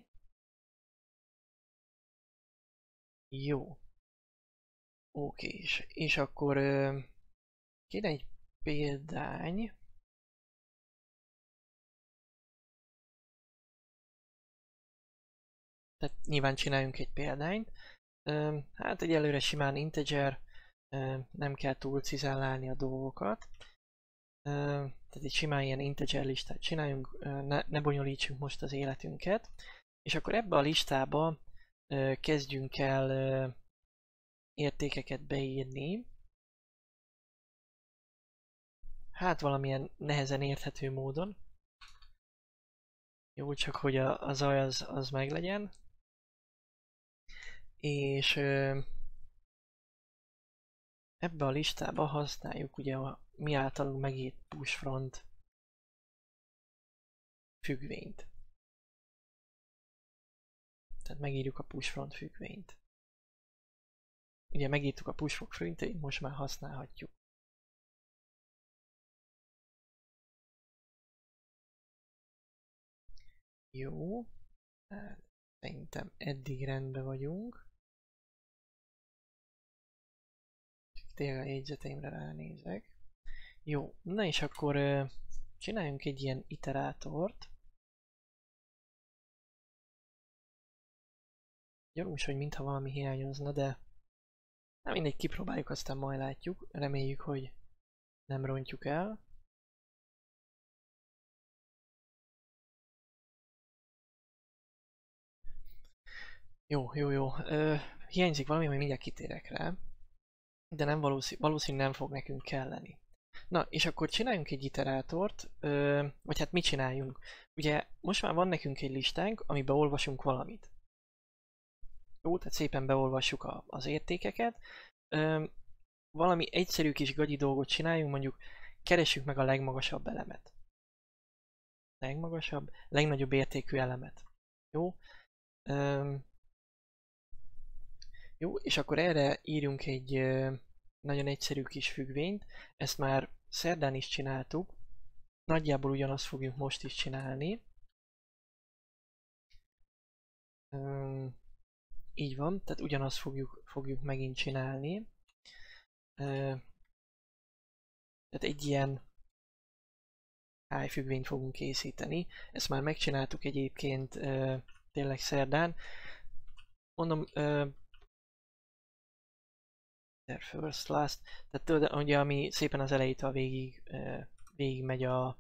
Jó. Oké, és, és akkor ö, kéne egy példány. Tehát nyilván csináljunk egy példányt. Ö, hát egyelőre simán integer, ö, nem kell túl cizellálni a dolgokat. Ö, tehát egy simán ilyen integer listát csináljunk, ö, ne, ne bonyolítsunk most az életünket. És akkor ebbe a listába ö, kezdjünk el ö, értékeket beírni. Hát valamilyen nehezen érthető módon. Jó, csak hogy a, a zaj az, az meglegyen. És ö, ebbe a listába használjuk ugye a mi általunk megírt push front függvényt. Tehát megírjuk a push front függvényt. Ugye megírtuk a push front függvényt, most már használhatjuk. Jó. Hát, szerintem eddig rendben vagyunk. Tényleg a jegyzeteimre ránézek. Jó, na és akkor uh, csináljunk egy ilyen iterátort. Gyanús, hogy mintha valami hiányozna, de na mindegy, kipróbáljuk, aztán majd látjuk. Reméljük, hogy nem rontjuk el. Jó, jó, jó. Ö, hiányzik valami, hogy mindjárt kitérek rá. De nem valószínű, valószínű nem fog nekünk kelleni. Na, és akkor csináljunk egy iterátort, ö, vagy hát mit csináljunk? Ugye most már van nekünk egy listánk, amiben olvasunk valamit. Jó, tehát szépen beolvassuk a, az értékeket. Ö, valami egyszerű kis gagyi dolgot csináljunk, mondjuk keressük meg a legmagasabb elemet. Legmagasabb, legnagyobb értékű elemet. Jó? Ö, jó, és akkor erre írjunk egy ö, nagyon egyszerű kis függvényt. Ezt már szerdán is csináltuk. Nagyjából ugyanazt fogjuk most is csinálni. Ö, így van, tehát ugyanazt fogjuk, fogjuk megint csinálni. Ö, tehát egy ilyen high függvényt fogunk készíteni. Ezt már megcsináltuk egyébként ö, tényleg szerdán. Mondom, ö, first, last, tehát tudod, ugye, ami szépen az elejétől végig, ö, végig megy a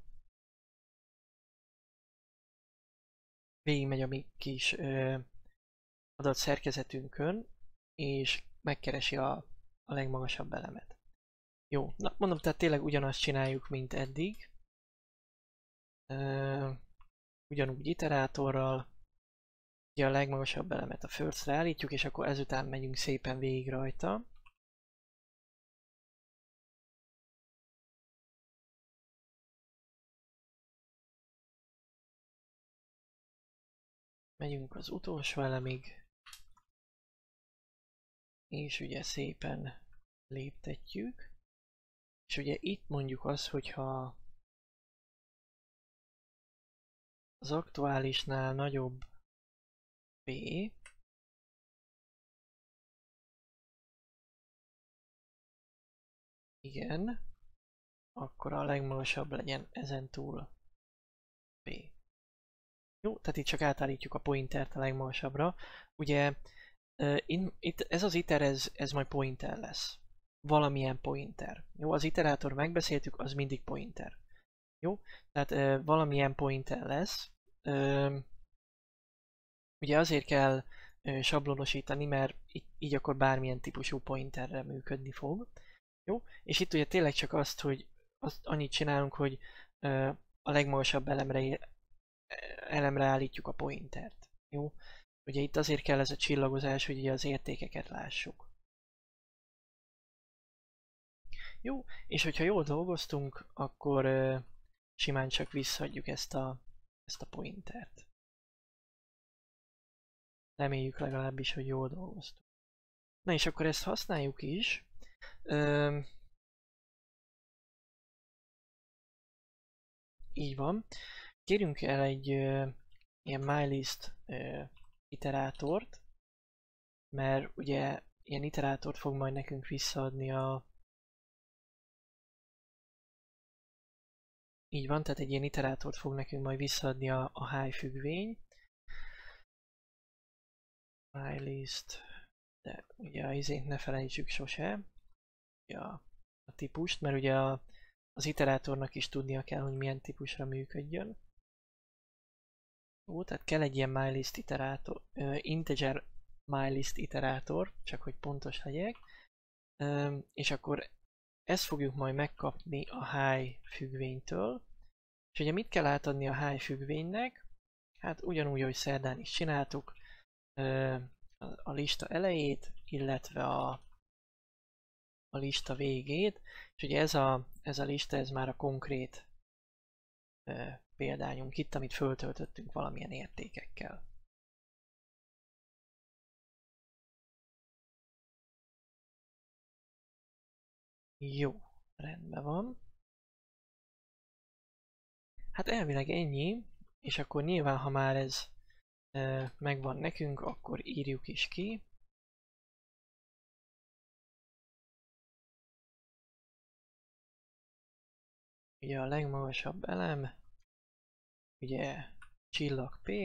végig megy a mi kis ö, adat szerkezetünkön, és megkeresi a, a legmagasabb elemet. Jó, na mondom, tehát tényleg ugyanazt csináljuk, mint eddig. Ö, ugyanúgy iterátorral, ugye a legmagasabb elemet a first-re állítjuk, és akkor ezután megyünk szépen végig rajta. Megyünk az utolsó elemig, és ugye szépen léptetjük. És ugye itt mondjuk az, hogyha az aktuálisnál nagyobb P, igen, akkor a legmagasabb legyen ezentúl P. Jó, tehát itt csak átállítjuk a pointert a legmagasabbra. Ugye uh, in, itt, ez az iter, ez, ez majd pointer lesz. Valamilyen pointer. Jó, az iterátor megbeszéltük, az mindig pointer. Jó, tehát uh, valamilyen pointer lesz. Uh, ugye azért kell uh, sablonosítani, mert így, így akkor bármilyen típusú pointerre működni fog. Jó, és itt ugye tényleg csak azt, hogy azt annyit csinálunk, hogy a legmagasabb elemre, elemre állítjuk a pointert. Jó? Ugye itt azért kell ez a csillagozás, hogy ugye az értékeket lássuk. Jó, és hogyha jól dolgoztunk, akkor uh, simán csak visszaadjuk ezt a, ezt a pointert. Reméljük legalábbis, hogy jól dolgoztunk. Na és akkor ezt használjuk is. Uh, így van. Kérjünk el egy uh, ilyen mylist uh, iterátort, mert ugye ilyen iterátort fog majd nekünk visszaadni a... Így van, tehát egy ilyen iterátort fog nekünk majd visszaadni a, a high függvény. Mylist, de ugye a izét ne felejtsük sose, a, a típust, mert ugye a, az iterátornak is tudnia kell, hogy milyen típusra működjön. Jó, tehát kell egy ilyen mylist iterátor, uh, integer mylist iterátor, csak hogy pontos legyek, um, és akkor ezt fogjuk majd megkapni a high függvénytől, és ugye mit kell átadni a high függvénynek? Hát ugyanúgy, ahogy szerdán is csináltuk, uh, a lista elejét, illetve a, a lista végét, és ugye ez a, ez a lista, ez már a konkrét uh, példányunk itt, amit föltöltöttünk valamilyen értékekkel. Jó, rendben van. Hát elvileg ennyi, és akkor nyilván, ha már ez uh, megvan nekünk, akkor írjuk is ki. Ugye a legmagasabb elem, ugye csillag P,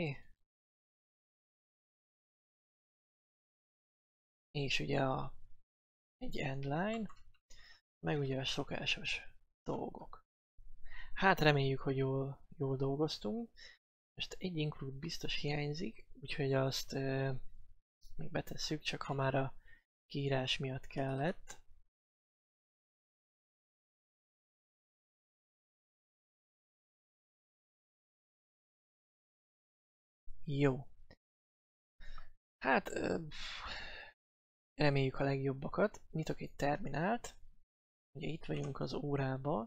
és ugye a, egy endline, meg ugye a szokásos dolgok. Hát reméljük, hogy jól, jól dolgoztunk. Most egy include biztos hiányzik, úgyhogy azt euh, még betesszük, csak ha már a kiírás miatt kellett. Jó. Hát euh, reméljük a legjobbakat. Nyitok egy terminált. Ugye itt vagyunk az órába.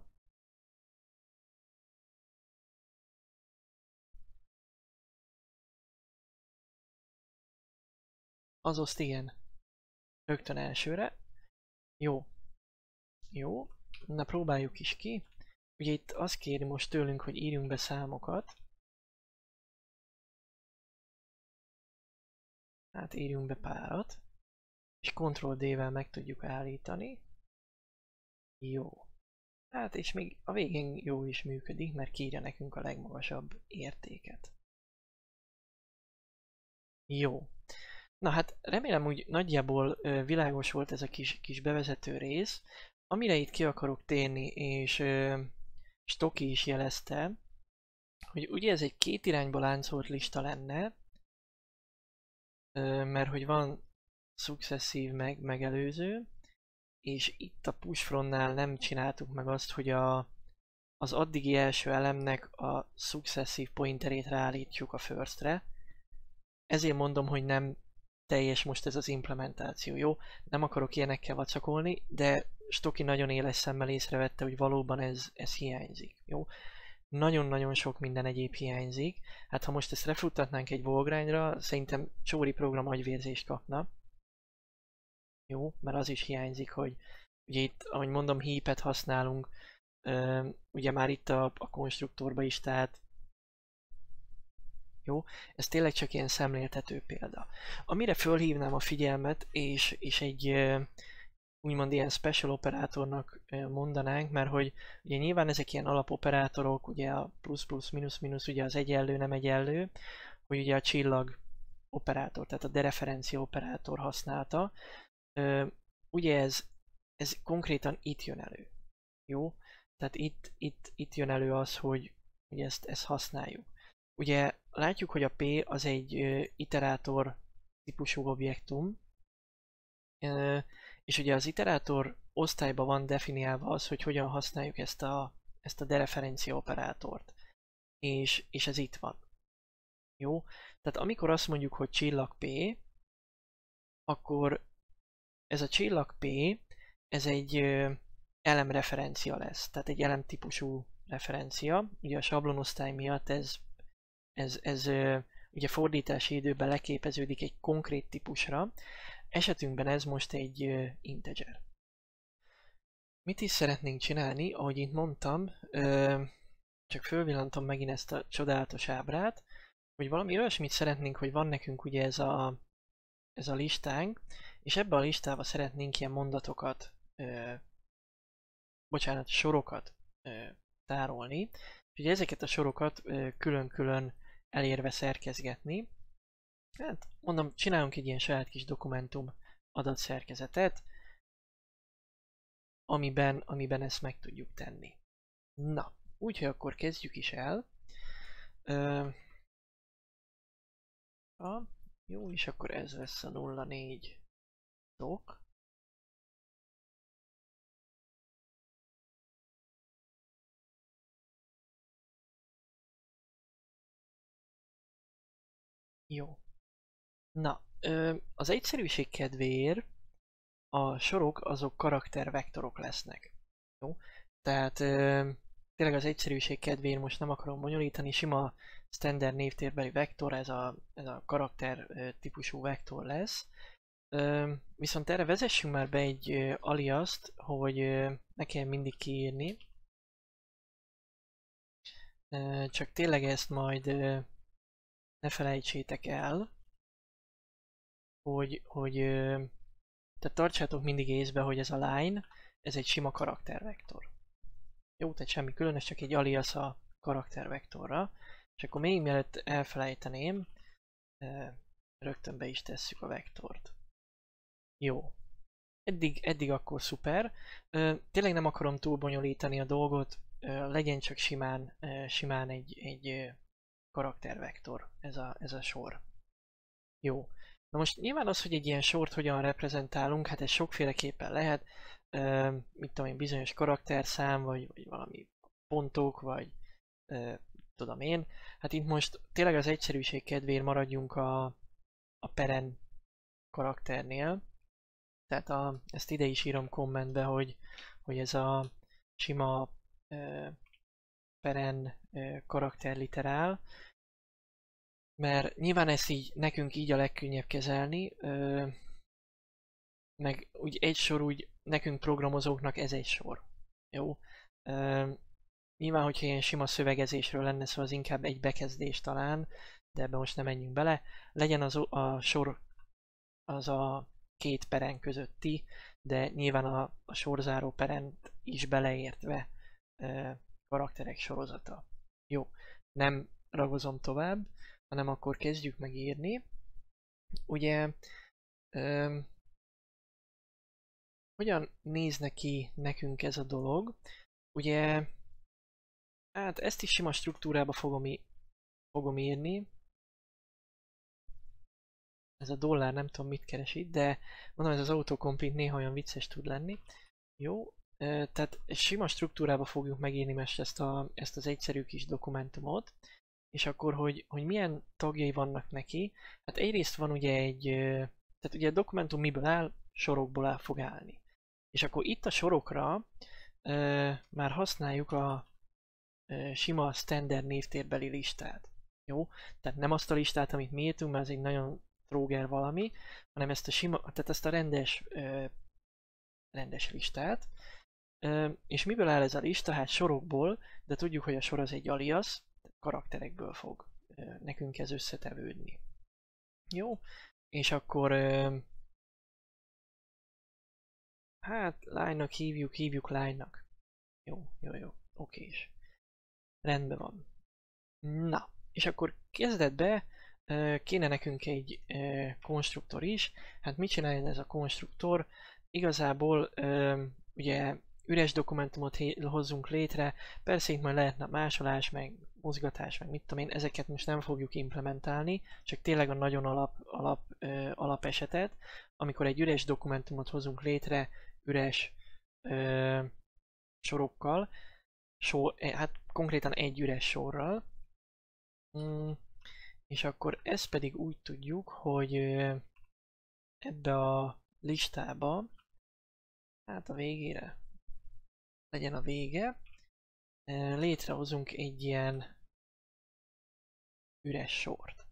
Azaz igen. Rögtön elsőre. Jó. Jó. Na próbáljuk is ki. Ugye itt azt kéri most tőlünk, hogy írjunk be számokat. Hát írjunk be párat. És Ctrl D-vel meg tudjuk állítani. Jó. Hát és még a végén jól is működik, mert kiírja nekünk a legmagasabb értéket. Jó. Na hát remélem, úgy nagyjából ö, világos volt ez a kis, kis bevezető rész. Amire itt ki akarok térni, és ö, Stoki is jelezte, hogy ugye ez egy két irányba láncolt lista lenne, ö, mert hogy van szuccesszív meg megelőző, és itt a pushfrontnál nem csináltuk meg azt, hogy a, az addigi első elemnek a successive pointerét ráállítjuk a firstre. Ezért mondom, hogy nem teljes most ez az implementáció, jó? Nem akarok ilyenekkel vacakolni, de Stoki nagyon éles szemmel észrevette, hogy valóban ez, ez hiányzik, jó? Nagyon-nagyon sok minden egyéb hiányzik. Hát ha most ezt refuttatnánk egy Volgrindra, szerintem csóri program agyvérzést kapna. Jó, mert az is hiányzik, hogy ugye itt, ahogy mondom, heapet használunk, uh, ugye már itt a, a konstruktorba is, tehát jó, ez tényleg csak ilyen szemléltető példa. Amire fölhívnám a figyelmet, és, és egy uh, úgymond ilyen special operátornak uh, mondanánk, mert hogy ugye nyilván ezek ilyen alapoperátorok, ugye a plusz plusz minusz minusz, ugye az egyenlő nem egyenlő, hogy ugye a csillag operátor, tehát a dereferencia operátor használta. Uh, ugye ez, ez konkrétan itt jön elő, jó? Tehát itt, itt, itt jön elő az, hogy, hogy ezt, ezt használjuk. Ugye látjuk, hogy a P az egy uh, iterátor típusú objektum, uh, és ugye az iterátor osztályban van definiálva az, hogy hogyan használjuk ezt a, ezt a dereferencia operátort. És, és ez itt van. Jó? Tehát amikor azt mondjuk, hogy csillag P, akkor ez a csillag P, ez egy elemreferencia lesz, tehát egy elemtípusú referencia. Ugye a sablonosztály miatt ez, ez, ez ugye fordítási időben leképeződik egy konkrét típusra. Esetünkben ez most egy integer. Mit is szeretnénk csinálni? Ahogy itt mondtam, csak fölvillantom megint ezt a csodálatos ábrát, hogy valami olyasmit szeretnénk, hogy van nekünk ugye ez a, ez a listánk, és ebbe a listába szeretnénk ilyen mondatokat, ö, bocsánat, sorokat ö, tárolni, úgyhogy ezeket a sorokat külön-külön elérve szerkezgetni. Hát mondom, csinálunk egy ilyen saját kis dokumentum adatszerkezetet, amiben, amiben ezt meg tudjuk tenni. Na, úgyhogy akkor kezdjük is el. Ö, a, jó, és akkor ez lesz a nulla négy doc. Jó. Na, ö, az egyszerűség kedvéért a sorok azok karaktervektorok lesznek. Jó? Tehát ö, tényleg az egyszerűség kedvéért most nem akarom bonyolítani, sima standard névtérbeli vektor, ez a, ez a karakter ö, típusú vektor lesz. Ö, viszont erre vezessünk már be egy ö, aliaszt, hogy ö, ne kell mindig kiírni. Ö, csak tényleg ezt majd ö, ne felejtsétek el, hogy, hogy ö, tehát tartsátok mindig észbe, hogy ez a line, ez egy sima karaktervektor. Jó, tehát semmi különös, csak egy alias a karaktervektorra. És akkor még mielőtt elfelejteném, rögtön be is tesszük a vektort. Jó. Eddig, eddig akkor szuper. Tényleg nem akarom túl bonyolítani a dolgot, legyen csak simán, simán egy, egy karaktervektor ez a, ez a sor. Jó. Na most nyilván az, hogy egy ilyen sort hogyan reprezentálunk, hát ez sokféleképpen lehet. Uh, mit tudom én, bizonyos karakterszám, vagy, vagy valami pontok, vagy uh, tudom én. Hát itt most tényleg az egyszerűség kedvéért maradjunk a, a peren karakternél. Tehát a, ezt ide is írom kommentbe, hogy, hogy ez a sima uh, peren uh, karakterliterál. Mert nyilván ezt így, nekünk így a legkönnyebb kezelni, ö, meg úgy egy sor, úgy nekünk programozóknak ez egy sor. Jó? Ö, nyilván, hogyha ilyen sima szövegezésről lenne szó, az inkább egy bekezdés talán, de ebbe most nem menjünk bele. Legyen az a sor az a két peren közötti, de nyilván a, a sorzáró peren is beleértve ö, karakterek sorozata. Jó, nem ragozom tovább, hanem akkor kezdjük meg írni. Ugye, öm, hogyan néz neki nekünk ez a dolog? Ugye, hát ezt is sima struktúrába fogom, fogom írni. Ez a dollár nem tudom mit keres itt, de mondom, ez az autocomplete néha olyan vicces tud lenni. Jó, ö, tehát sima struktúrába fogjuk megírni most ezt, a, ezt az egyszerű kis dokumentumot. És akkor, hogy, hogy milyen tagjai vannak neki, hát egyrészt van ugye egy, tehát ugye a dokumentum miből áll, sorokból áll fog állni. És akkor itt a sorokra e, már használjuk a e, sima standard névtérbeli listát. Jó? Tehát nem azt a listát, amit mi írtunk, mert ez egy nagyon tróger valami, hanem ezt a sima, tehát ezt a rendes, e, rendes listát. E, és miből áll ez a lista? Hát sorokból, de tudjuk, hogy a sor az egy alias, karakterekből fog ö, nekünk ez összetevődni. Jó, és akkor ö, hát line-nak hívjuk, hívjuk line-nak. Jó, jó, jó, okés. Rendben van. Na, és akkor kezdetbe ö, kéne nekünk egy ö, konstruktor is. Hát mit csinálja ez a konstruktor? Igazából ö, ugye üres dokumentumot hozzunk létre, persze itt majd lehetne másolás, meg mozgatás, meg mit tudom én, ezeket most nem fogjuk implementálni, csak tényleg a nagyon alap, alap, ö, alap esetet, amikor egy üres dokumentumot hozunk létre üres ö, sorokkal, sor, hát konkrétan egy üres sorral. Mm, és akkor ezt pedig úgy tudjuk, hogy ebbe a listába, hát a végére, legyen a vége, létrehozunk egy ilyen üres sort.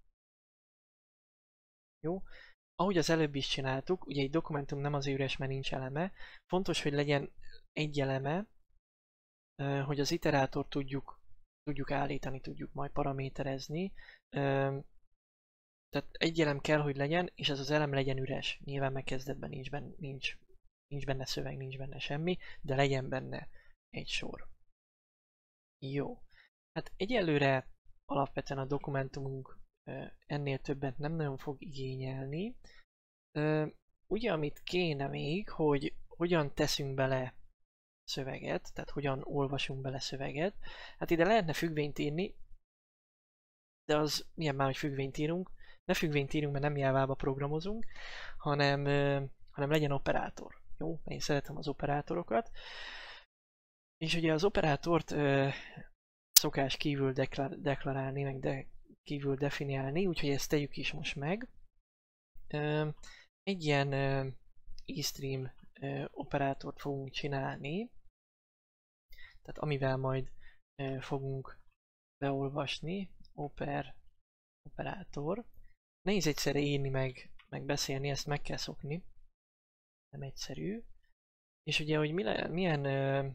Jó? Ahogy az előbb is csináltuk, ugye egy dokumentum nem az üres, mert nincs eleme. Fontos, hogy legyen egy eleme, hogy az iterátort tudjuk, tudjuk állítani, tudjuk majd paraméterezni. Tehát egy elem kell, hogy legyen, és ez az elem legyen üres. Nyilván megkezdetben nincs benne, nincs, nincs benne szöveg, nincs benne semmi, de legyen benne egy sor. Jó. Hát egyelőre alapvetően a dokumentumunk ennél többet nem nagyon fog igényelni. Ugye, amit kéne még, hogy hogyan teszünk bele szöveget, tehát hogyan olvasunk bele szöveget. Hát ide lehetne függvényt írni, de az milyen már, hogy függvényt írunk. Ne függvényt írunk, mert nem Jávába programozunk, hanem, hanem legyen operátor. Jó? Én szeretem az operátorokat. És ugye az operátort ö, szokás kívül deklar, deklarálni, meg de, kívül definiálni, úgyhogy ezt tegyük is most meg. Ö, egy ilyen ö, eStream ö, operátort fogunk csinálni, tehát amivel majd ö, fogunk beolvasni, oper, operátor. Nehéz egyszerre írni meg, meg beszélni, ezt meg kell szokni. Nem egyszerű. És ugye, hogy mi, milyen ö,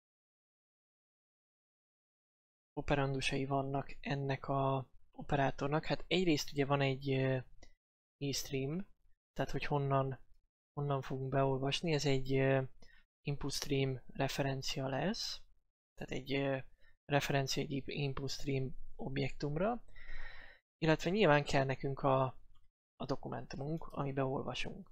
operandusai vannak ennek a operátornak. Hát egyrészt ugye van egy uh, eStream, tehát hogy honnan, honnan fogunk beolvasni. Ez egy uh, input stream referencia lesz, tehát egy uh, referencia egy input stream objektumra, illetve nyilván kell nekünk a, a dokumentumunk, amiben olvasunk.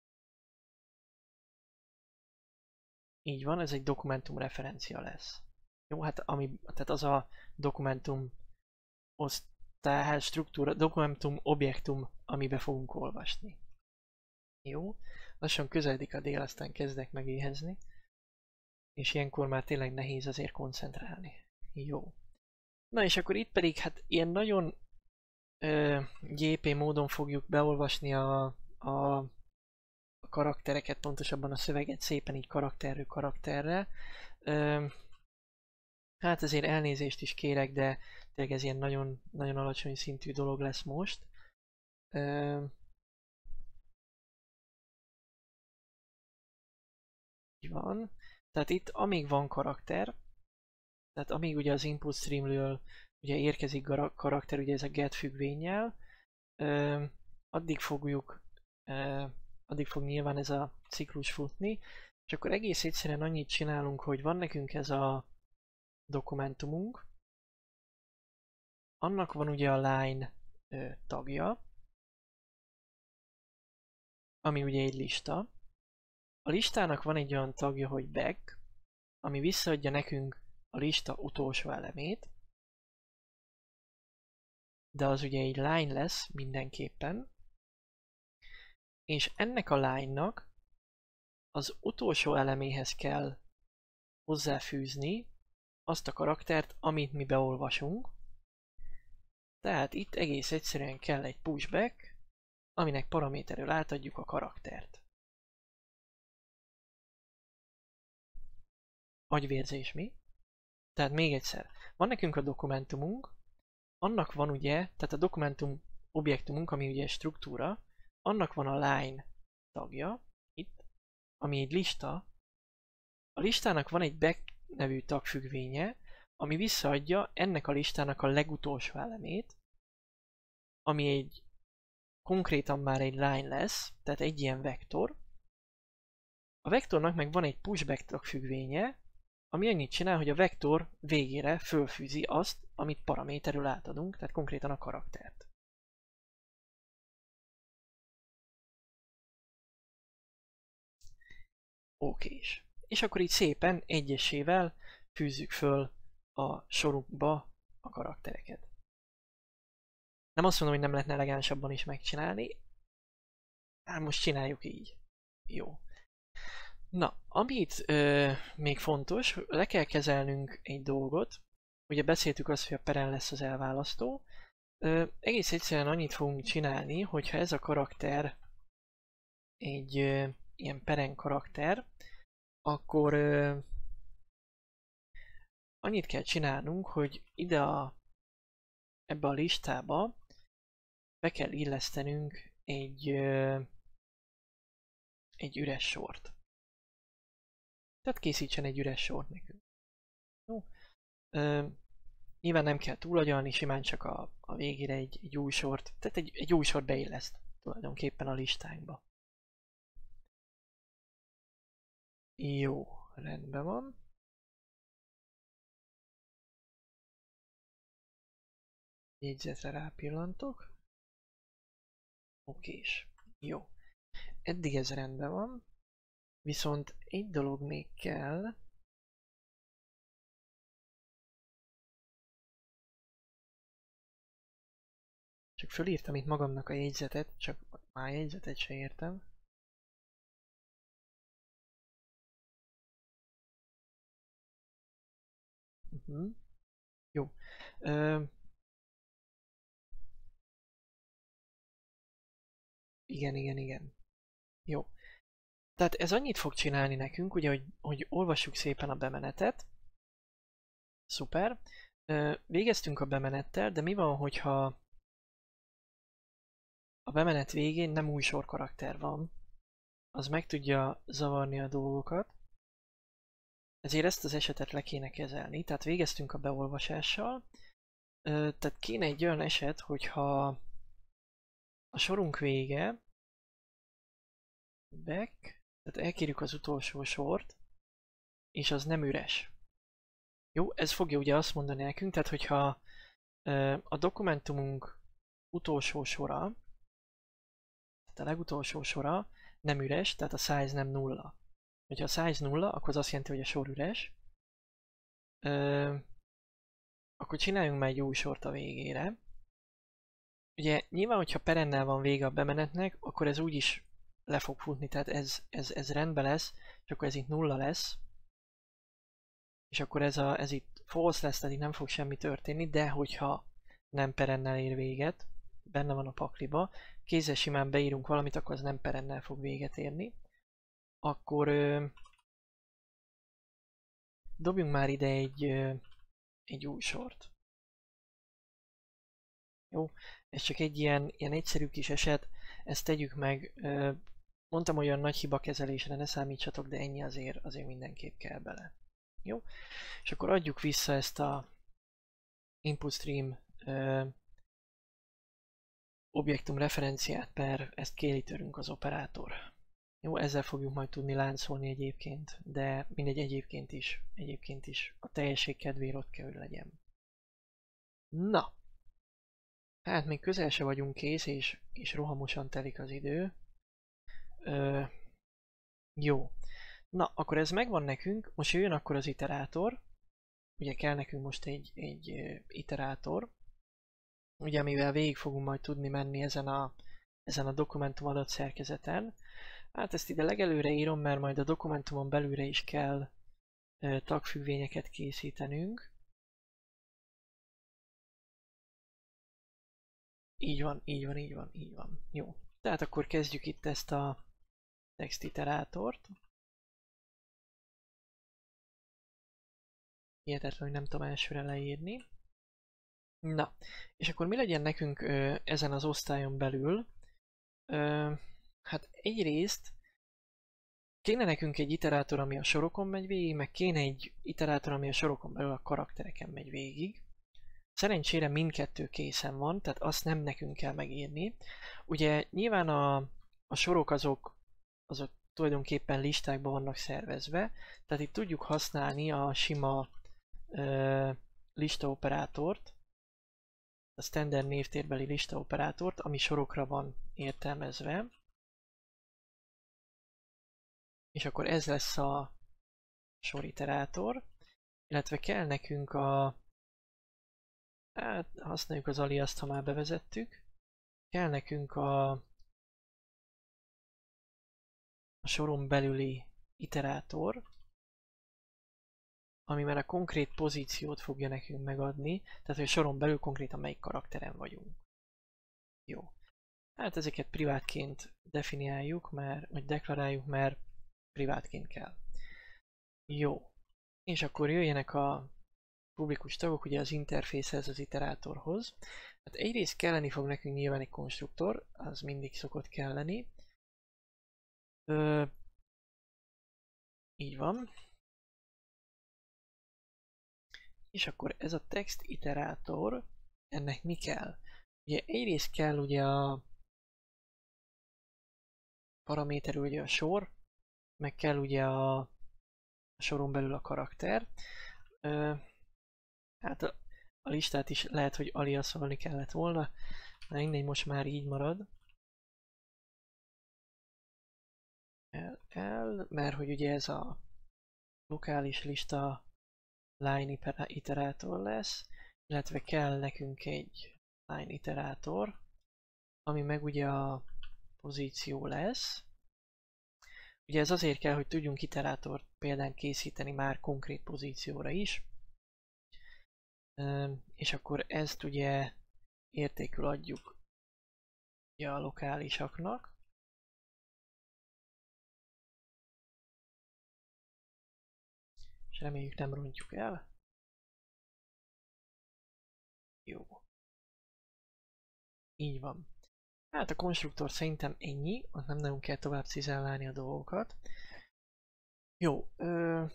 Így van, ez egy dokumentum referencia lesz. Jó, hát ami, tehát az a dokumentum osztály, struktúra, dokumentum objektum, amiben fogunk olvasni. Jó, lassan közeledik a dél, aztán kezdek megéhezni, és ilyenkor már tényleg nehéz azért koncentrálni. Jó. Na és akkor itt pedig hát ilyen nagyon ö, gé pé módon fogjuk beolvasni a, a, a karaktereket, pontosabban a szöveget szépen így karakterről karakterre. Ö, Hát ezért elnézést is kérek, de tényleg ez ilyen nagyon, nagyon alacsony szintű dolog lesz most. Ö, így van. Tehát itt amíg van karakter, tehát amíg ugye az input streamről ugye érkezik karakter, ugye ez a get függvénnyel, ö, addig fogjuk, ö, addig fog nyilván ez a ciklus futni, és akkor egész egyszerűen annyit csinálunk, hogy van nekünk ez a dokumentumunk, annak van ugye a line ö, tagja, ami ugye egy lista. A listának van egy olyan tagja, hogy back, ami visszaadja nekünk a lista utolsó elemét, de az ugye egy line lesz mindenképpen, és ennek a line-nak az utolsó eleméhez kell hozzáfűzni azt a karaktert, amit mi beolvasunk. Tehát itt egész egyszerűen kell egy pushback, aminek paraméterről átadjuk a karaktert. Agyvérzés mi? Tehát még egyszer, van nekünk a dokumentumunk, annak van ugye, tehát a dokumentum objektumunk, ami ugye struktúra, annak van a line tagja, itt, ami egy lista. A listának van egy back nevű tagfüggvénye, ami visszaadja ennek a listának a legutolsó elemét, ami egy konkrétan már egy line lesz, tehát egy ilyen vektor. A vektornak meg van egy pushback tagfüggvénye, ami annyit csinál, hogy a vektor végére fölfűzi azt, amit paraméterül átadunk, tehát konkrétan a karaktert. Okés. És akkor így szépen egyesével fűzzük föl a sorunkba a karaktereket. Nem azt mondom, hogy nem lehetne elegánsabban is megcsinálni, hát most csináljuk így. Jó. Na, amit ö, még fontos, le kell kezelnünk egy dolgot. Ugye beszéltük azt, hogy a peren lesz az elválasztó. Ö, egész egyszerűen annyit fogunk csinálni, hogyha ez a karakter egy ö, ilyen peren karakter, akkor ö, annyit kell csinálnunk, hogy ide a, ebbe a listába be kell illesztenünk egy, ö, egy üres sort. Tehát készítsen egy üres sort nekünk. Jó? Ö, nyilván nem kell túlagyalni, simán csak a, a végére egy, egy új sort, tehát egy, egy új sort beilleszt tulajdonképpen a listánkba. Jó, rendben van. Jegyzetre rápillantok. Okés. Jó. Eddig ez rendben van. Viszont egy dolog még kell. Csak fölírtam itt magamnak a jegyzetet, csak már jegyzetet se értem. Uh-huh. Jó. Ö... Igen, igen, igen. Jó. Tehát ez annyit fog csinálni nekünk, ugye, hogy, hogy olvassuk szépen a bemenetet. Szuper. Ö, végeztünk a bemenettel, de mi van, hogyha a bemenet végén nem új sorkarakter van? Az meg tudja zavarni a dolgokat. Ezért ezt az esetet le kéne kezelni. Tehát végeztünk a beolvasással. Ö, tehát kéne egy olyan eset, hogyha a sorunk vége, back, tehát elkérjük az utolsó sort, és az nem üres. Jó, ez fogja ugye azt mondani nekünk, tehát hogyha ö, a dokumentumunk utolsó sora, tehát a legutolsó sora nem üres, tehát a size nem nulla. Hogyha a size nulla, akkor az azt jelenti, hogy a sor üres. Ö, akkor csináljunk már egy új sort a végére. Ugye nyilván, hogyha perennel van vége a bemenetnek, akkor ez úgyis le fog futni, tehát ez, ez, ez rendben lesz, és akkor ez itt nulla lesz. És akkor ez, a, ez itt false lesz, tehát itt nem fog semmi történni, de hogyha nem perennel ér véget, benne van a pakliba, kézzel simán beírunk valamit, akkor az nem perennel fog véget érni. Akkor ö, dobjunk már ide egy, ö, egy új sort. Jó, ez csak egy ilyen, ilyen egyszerű kis eset, ezt tegyük meg. Ö, mondtam, hogy olyan nagy hibakezelésre ne számítsatok, de ennyi azért, azért mindenképp kell bele. Jó, és akkor adjuk vissza ezt a input stream ö, objektum referenciát per ezt kéri tőlünk az operátor. Jó, ezzel fogjuk majd tudni láncolni egyébként, de mindegy egyébként is, egyébként is a teljesség kedvéért ott kell, hogy legyen. Na, hát még közel se vagyunk kész, és, és rohamosan telik az idő. Ö, jó, na akkor ez megvan nekünk, most jöjjön akkor az iterátor. Ugye kell nekünk most egy, egy iterátor, ugye amivel végig fogunk majd tudni menni ezen a, ezen a dokumentum adatszerkezeten. Hát ezt ide legelőre írom, mert majd a dokumentumon belülre is kell e, tagfüggvényeket készítenünk. Így van, így van, így van, így van. Jó. Tehát akkor kezdjük itt ezt a text iterátort. Hihetetlen, hogy nem tudom elsőre leírni. Na, és akkor mi legyen nekünk ö, ezen az osztályon belül? Ö, hát egyrészt kéne nekünk egy iterátor, ami a sorokon megy végig, meg kéne egy iterátor, ami a sorokon belül a karaktereken megy végig. Szerencsére mindkettő készen van, tehát azt nem nekünk kell megírni. Ugye nyilván a, a sorok azok, azok tulajdonképpen listákban vannak szervezve, tehát itt tudjuk használni a sima ö, listaoperátort, a standard névtérbeli listaoperátort, ami sorokra van értelmezve. És akkor ez lesz a soriterátor, illetve kell nekünk a... Hát használjuk az aliaszt, ha már bevezettük. Kell nekünk a, a soron belüli iterátor, ami már a konkrét pozíciót fogja nekünk megadni, tehát hogy a soron belül konkrétan melyik karakteren vagyunk. Jó. Hát ezeket privátként definiáljuk, mert, vagy deklaráljuk, mert privátként kell. Jó. És akkor jöjjenek a publikus tagok ugye az interfészhez, az iterátorhoz. Hát egyrészt kelleni fog nekünk nyilván egy konstruktor, az mindig szokott kelleni. Ö, így van. És akkor ez a text iterátor, ennek mi kell? Ugye egyrészt kell ugye a paraméter, ugye a sor, meg kell ugye a, a soron belül a karakter. Ö, hát a, a listát is lehet, hogy aliaszolni kellett volna, de mindegy, most már így marad. El, el, mert hogy ugye ez a lokális lista line iterátor lesz, illetve kell nekünk egy line iterátor, ami meg ugye a pozíció lesz. Ugye ez azért kell, hogy tudjunk iterátort például készíteni már konkrét pozícióra is. És akkor ezt ugye értékül adjuk ugye a lokálisaknak. És reméljük nem rontjuk el. Jó. Így van. Hát a konstruktor szerintem ennyi, ott nem nagyon kell tovább cizellálni a dolgokat. Jó. Ö,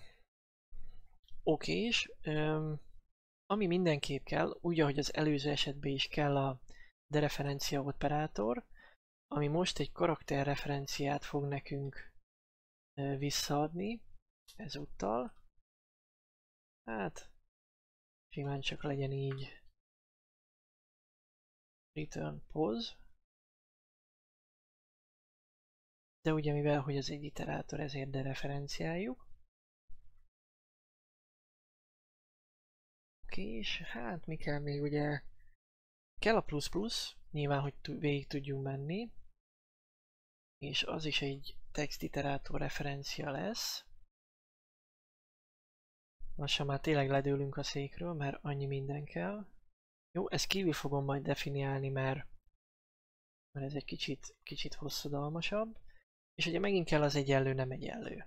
okés. Ö, ami mindenképp kell, úgy ahogy az előző esetben is kell a dereferencia operátor, ami most egy karakterreferenciát fog nekünk ö, visszaadni ezúttal. Hát, simán csak legyen így return pos. De ugye mivel, hogy ez egy iterátor, ezért dereferenciáljuk. Oké, és hát mi kell még ugye? Kell a plusz plusz, nyilván, hogy végig tudjunk menni. És az is egy text iterátor referencia lesz. Lassan már tényleg ledőlünk a székről, mert annyi minden kell. Jó, ezt kívül fogom majd definiálni, mert, mert ez egy kicsit, kicsit hosszadalmasabb. És ugye megint kell az egyenlő, nem egyenlő.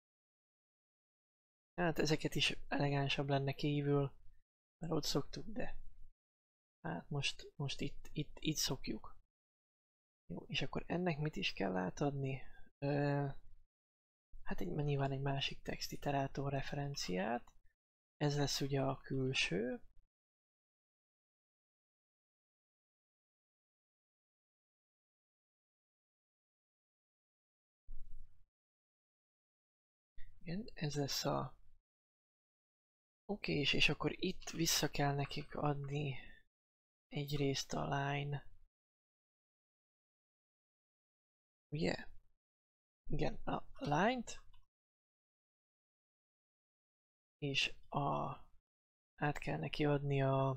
Hát ezeket is elegánsabb lenne kívül, mert ott szoktuk, de hát most, most itt, itt, itt szokjuk. Jó, és akkor ennek mit is kell átadni? Ö, hát egy, nyilván egy másik text iterátor referenciát. Ez lesz ugye a külső. Igen, ez lesz a... Oké, és, és akkor itt vissza kell nekik adni egyrészt a line. Ugye? Igen, a line-t. És a... át kell neki adni a...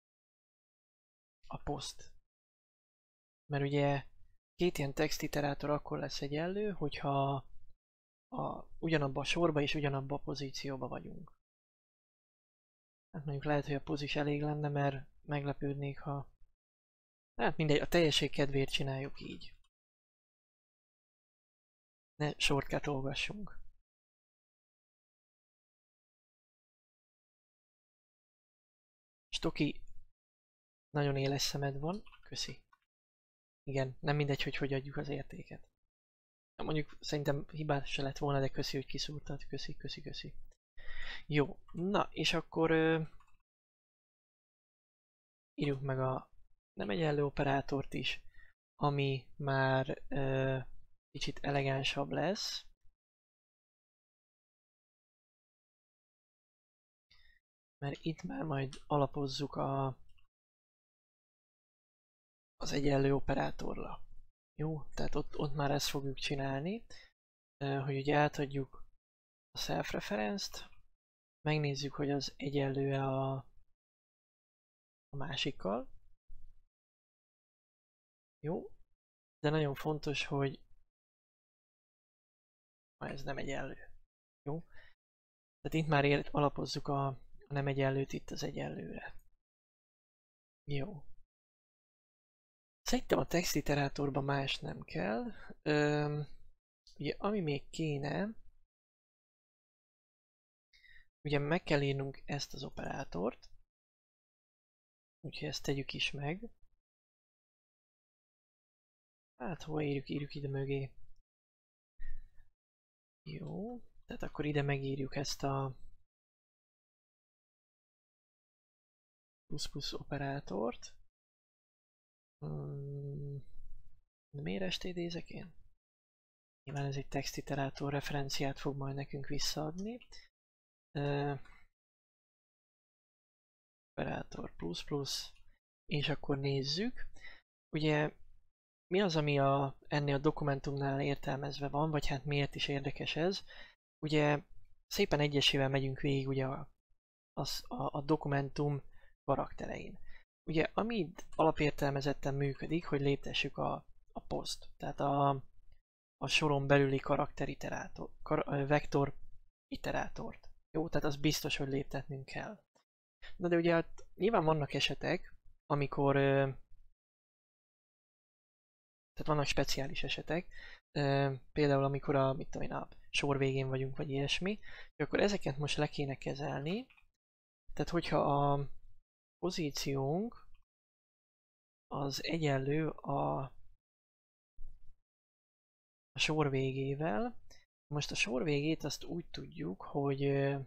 a post. Mert ugye két ilyen text iterátor akkor lesz egyenlő, hogyha a, ugyanabba a sorba és ugyanabba a pozícióba vagyunk. Hát mondjuk lehet, hogy a poz is elég lenne, mert meglepődnék, ha... Hát mindegy, a teljesség kedvéért csináljuk így. Ne shortcut olgassunk. Stoki, nagyon éles szemed van, köszi. Igen, nem mindegy, hogy hogy adjuk az értéket. Mondjuk szerintem hibás se lett volna, de köszi, hogy kiszúrtad. Köszi, köszi, köszi. Jó, na és akkor ö, írjuk meg a nem egyenlő operátort is, ami már ö, kicsit elegánsabb lesz. Mert itt már majd alapozzuk a, az egyenlő operátorra. Jó, tehát ott, ott már ezt fogjuk csinálni, hogy ugye átadjuk a self-reference-t, megnézzük, hogy az egyenlő a, a másikkal. Jó, de nagyon fontos, hogy ha ez nem egyenlő. Jó? Tehát itt már ér, alapozzuk a, a nem egyenlőt itt az egyenlőre. Jó. Szerintem a textiterátorban más nem kell. Öm, ugye ami még kéne, ugye meg kell írnunk ezt az operátort. Úgyhogy ezt tegyük is meg. Hát hova írjuk? Írjuk ide mögé. Jó. Tehát akkor ide megírjuk ezt a plusz plusz operátort. Hmm. De miért est idézek én? Nyilván ez egy textiterátor referenciát fog majd nekünk visszaadni. Uh, operátor plusz plusz. És akkor nézzük. Ugye mi az, ami a, ennél a dokumentumnál értelmezve van, vagy hát miért is érdekes ez? Ugye szépen egyesével megyünk végig ugye a, a, a dokumentum karakterein. Ugye ami alapértelmezetten működik, hogy léptessük a, a post, tehát a, a soron belüli karakter iterátor, kar, vektor iterátort. Jó, tehát az biztos, hogy léptetnünk kell. Na de ugye hát nyilván vannak esetek, amikor tehát vannak speciális esetek, például amikor a, mit tudom én, a sor végén vagyunk, vagy ilyesmi, akkor ezeket most le kéne kezelni. Tehát hogyha a pozíciónk az egyenlő a, a sor végével, most a sor végét azt úgy tudjuk, hogy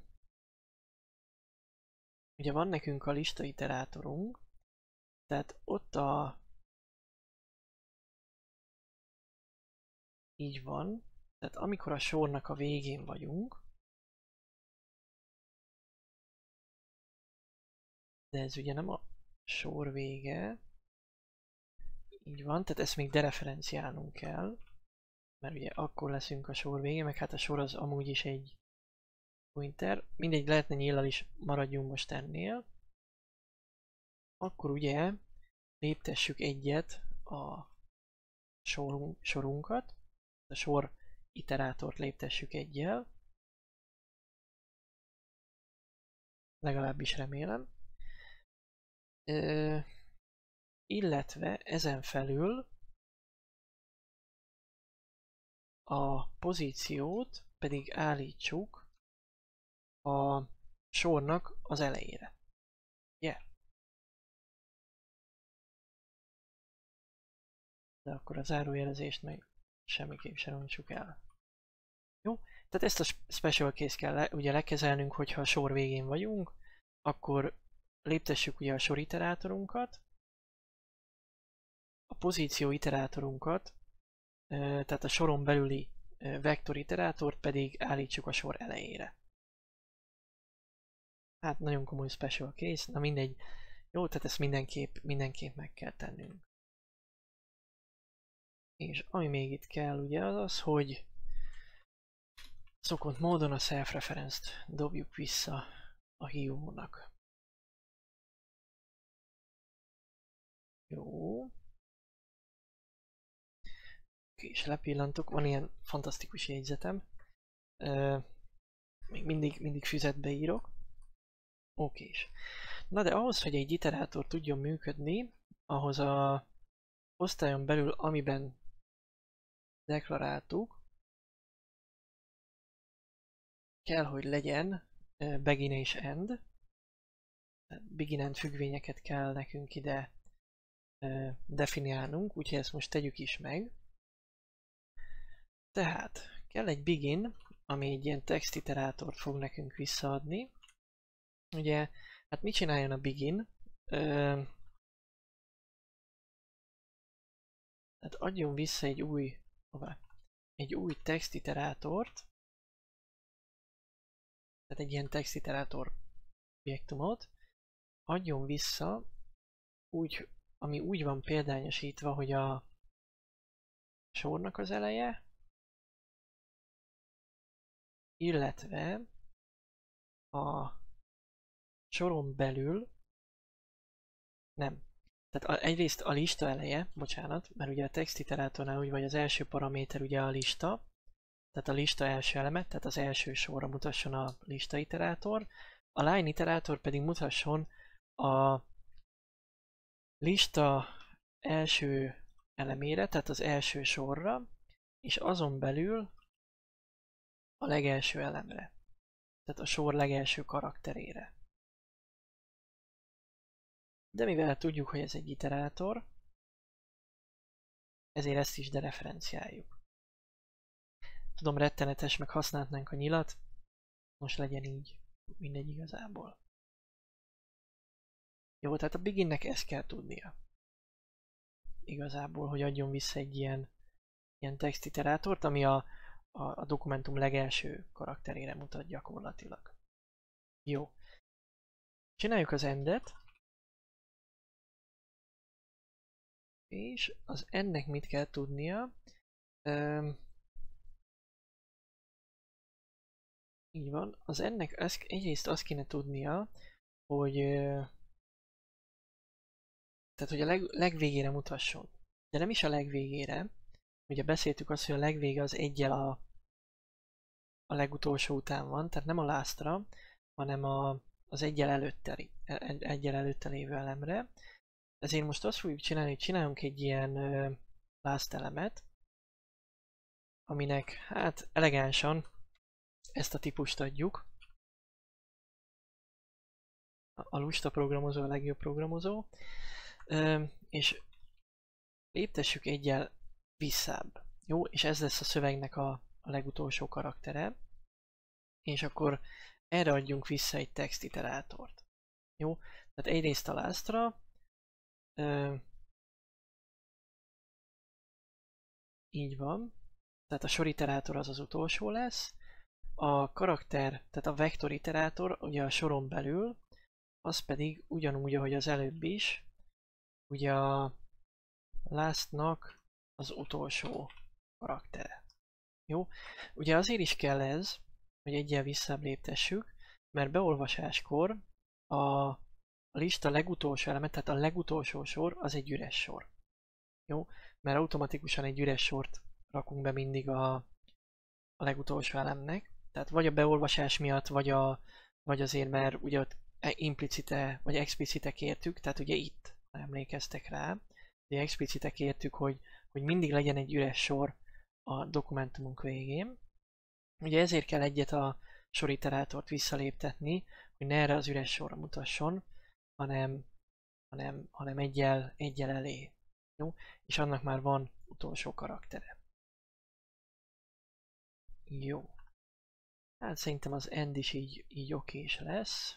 ugye van nekünk a lista iterátorunk, tehát ott a így van, tehát amikor a sornak a végén vagyunk, de ez ugye nem a sor vége, így van, tehát ezt még dereferenciálnunk kell, mert ugye akkor leszünk a sor végén, meg hát a sor az amúgy is egy pointer, mindegy, lehetne nyíllal is, maradjunk most ennél. Akkor ugye léptessük egyet a sorunk, sorunkat, a sor iterátort léptessük egyel, legalábbis remélem. Ö, illetve ezen felül a pozíciót pedig állítsuk a sornak az elejére. Yeah. De akkor a zárójelezést meg semmiképp sem rontsuk el. Jó? Tehát ezt a special case kell le, ugye lekezelnünk, hogyha a sor végén vagyunk, akkor léptessük ugye a sor iterátorunkat, a pozíció iterátorunkat, tehát a soron belüli vektor iterátort pedig állítsuk a sor elejére. Hát nagyon komoly special case, na mindegy. Jó, tehát ezt mindenképp, mindenképp meg kell tennünk. És ami még itt kell ugye az az, hogy szokott módon a self-reference-t dobjuk vissza a hívónak. Jó. És lepillantok, van ilyen fantasztikus jegyzetem. Uh, még mindig, mindig füzetbe írok. Okés. Na de ahhoz, hogy egy iterátor tudjon működni, ahhoz a osztályon belül, amiben deklaráltuk, kell, hogy legyen uh, begin és end. Begin and függvényeket kell nekünk ide uh, definiálnunk, úgyhogy ezt most tegyük is meg. Tehát kell egy begin, ami egy ilyen text iterátort fog nekünk visszaadni. Ugye, hát mit csináljon a begin? Ö, tehát adjon vissza egy új, hová, egy új text iterátort. Tehát egy ilyen text iterátor objektumot. Adjon vissza, úgy, ami úgy van példányosítva, hogy a sornak az eleje, illetve a soron belül, nem, tehát a, egyrészt a lista eleje, bocsánat, mert ugye a text iterátornál úgy vagy az első paraméter ugye a lista, tehát a lista első elemet, tehát az első sorra mutasson a lista iterátor, a line iterátor pedig mutasson a lista első elemére, tehát az első sorra, és azon belül a legelső elemre, tehát a sor legelső karakterére. De mivel tudjuk, hogy ez egy iterátor, ezért ezt is dereferenciáljuk. Tudom, rettenetes, meg használhatnánk a nyilat, most legyen így, mindegy igazából. Jó, tehát a beginnek ezt kell tudnia. Igazából, hogy adjon vissza egy ilyen, ilyen textiterátort, ami a, a, a dokumentum legelső karakterére mutat gyakorlatilag. Jó. Csináljuk az endet. És az ennek mit kell tudnia? Üm, így van. Az ennek az, egyrészt azt kéne tudnia, hogy tehát, hogy a leg, legvégére mutasson. De nem is a legvégére. Ugye beszéltük azt, hogy a legvége az egyel a, a legutolsó után van, tehát nem a lástra, hanem a, az egyel előtte, egyel előtte lévő elemre. Ezért most azt fogjuk csinálni, hogy csinálunk egy ilyen uh, last elemet, aminek hát elegánsan ezt a típust adjuk. A, a lusta programozó a legjobb programozó. Uh, és léptessük egyel visszább. Jó, és ez lesz a szövegnek a, a legutolsó karaktere. És akkor erre adjunk vissza egy textiterátort. Jó, tehát egyrészt a lástra, Uh, így van. Tehát a soriterátor az az utolsó lesz. A karakter, tehát a vektoriterátor ugye a soron belül, az pedig ugyanúgy, ahogy az előbb is, ugye a lastnak az utolsó karaktere. Jó? Ugye azért is kell ez, hogy egyel visszább léptessük, mert beolvasáskor a A lista legutolsó eleme, tehát a legutolsó sor, az egy üres sor. Jó? Mert automatikusan egy üres sort rakunk be mindig a, a legutolsó elemnek. Tehát vagy a beolvasás miatt, vagy, a, vagy azért, mert ugye ott implicite, vagy explicite kértük, tehát ugye itt emlékeztek rá, ugye explicite kértük, hogy, hogy mindig legyen egy üres sor a dokumentumunk végén. Ugye ezért kell egyet a soriterátort visszaléptetni, hogy ne erre az üres sorra mutasson, hanem, hanem, hanem egyel, egyel elé. Jó? És annak már van utolsó karaktere. Jó. Hát szerintem az end is így, így okés lesz.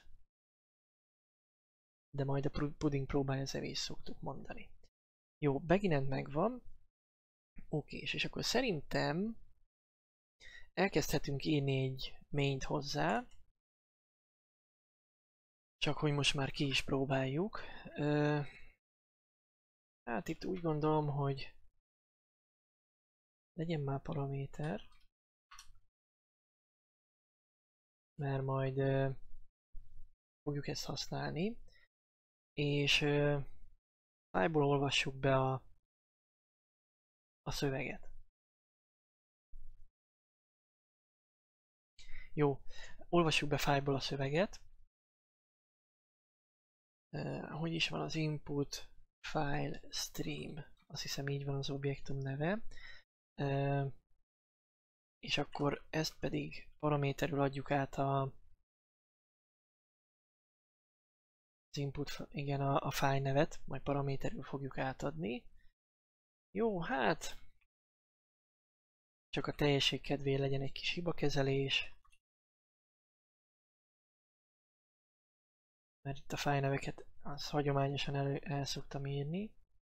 De majd a pudding próbálja zevés szoktuk mondani. Jó, beginent megvan. Okés, és akkor szerintem elkezdhetünk írni egy maint hozzá. Csak hogy most már ki is próbáljuk. Ö, hát itt úgy gondolom, hogy legyen már paraméter. Mert majd ö, fogjuk ezt használni. És ö, fájból olvassuk be a, a szöveget. Jó, olvassuk be fájból a szöveget. Uh, hogy is van az input file stream, azt hiszem így van az objektum neve, uh, és akkor ezt pedig paraméterül adjuk át a az input, igen, a, a file nevet, majd paraméterül fogjuk átadni. Jó, hát csak a teljesség kedvéért legyen egy kis hibakezelés, mert itt a file neveket az hagyományosan elő, el szoktam írni.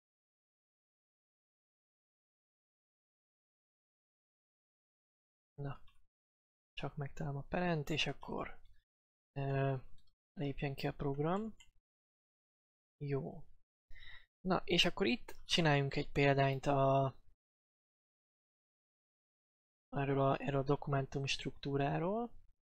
Na, csak megtalálom a parent, és akkor uh, lépjen ki a program. Jó. Na, és akkor itt csináljunk egy példányt a, erről, a, erről a dokumentum struktúráról.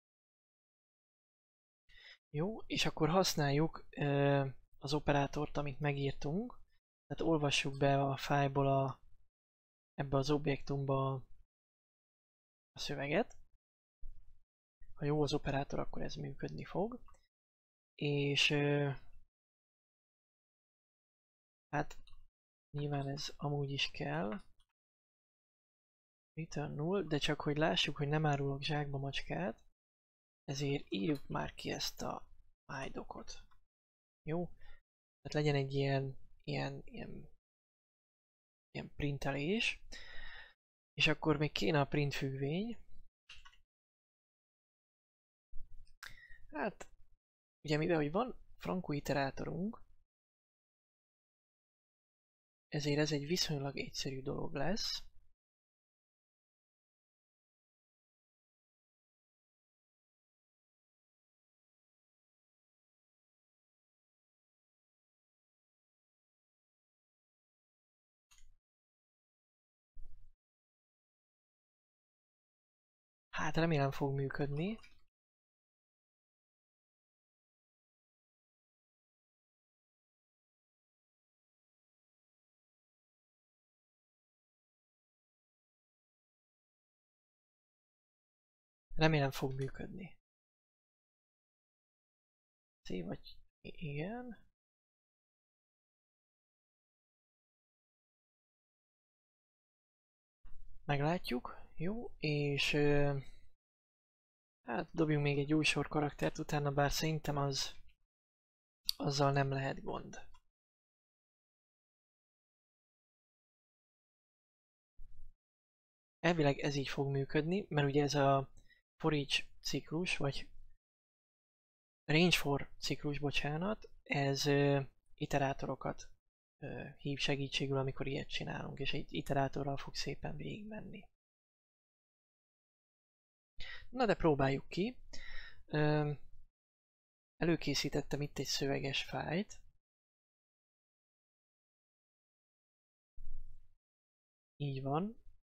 Jó, és akkor használjuk uh, az operátort, amit megírtunk. Tehát olvassuk be a fájlból a, ebbe az objektumba a a szöveget. Ha jó az operátor, akkor ez működni fog. És hát nyilván ez amúgy is kell. Return null, de csak hogy lássuk, hogy nem árulok zsákba macskát, ezért írjuk már ki ezt a mydocot. Jó? Tehát legyen egy ilyen, ilyen, ilyen, ilyen printelés. És akkor még kéne a print függvény. Hát, ugye mivel hogy van Franco iterátorunk, ezért ez egy viszonylag egyszerű dolog lesz. Hát remélem fog működni. Remélem fog működni. C vagy igen. Meglátjuk. Jó, és euh, hát dobjunk még egy új sor karaktert utána, bár szerintem az azzal nem lehet gond. Elvileg ez így fog működni, mert ugye ez a for each ciklus, vagy range for ciklus, bocsánat, ez uh, iterátorokat uh, hív segítségül, amikor ilyet csinálunk, és egy iterátorral fog szépen végigmenni. Na de próbáljuk ki. Uh, előkészítettem itt egy szöveges fájlt. Így van.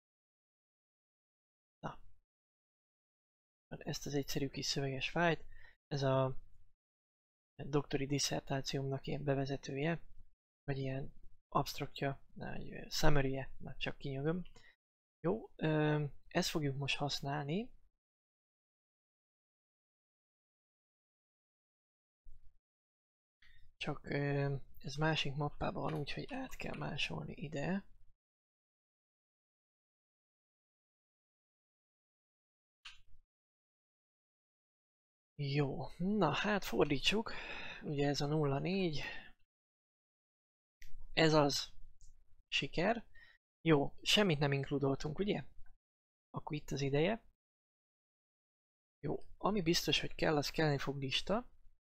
Na. Ezt az egyszerű kis szöveges fájlt, ez a doktori disszertációmnak ilyen bevezetője, vagy ilyen absztraktja, egy summary-je, na csak kinyögöm. Jó, ezt fogjuk most használni. Csak ez másik mappában van, úgyhogy át kell másolni ide. Jó, na hát fordítsuk. Ugye ez a nulla négy. Ez az. Siker. Jó, semmit nem inkludoltunk, ugye? Akkor itt az ideje. Jó, ami biztos, hogy kell, az kelleni fog lista.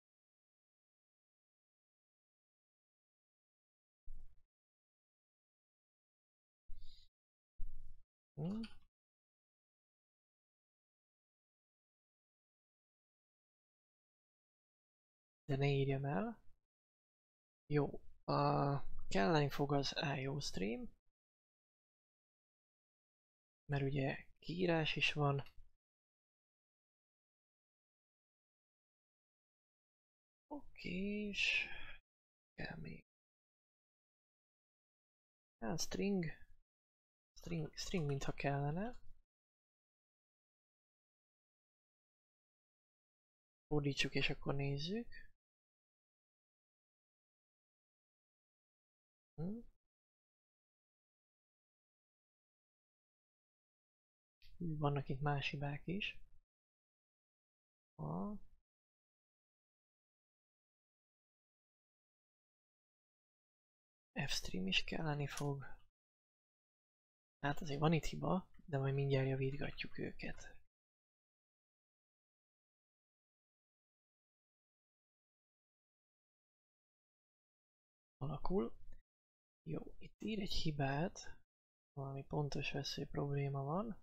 Hm. De ne írjam el. Jó, a kelleni fog az IOStream, mert ugye kiírás is van. Oké, és kell még. Hát string, string, string mintha kellene. Fordítsuk és akkor nézzük. Hm. Vannak itt más hibák is. A. Fstream is kelleni fog. Hát azért van itt hiba, de majd mindjárt javítgatjuk őket. Alakul. Jó, itt ír egy hibát. Valami pontos vesző probléma van.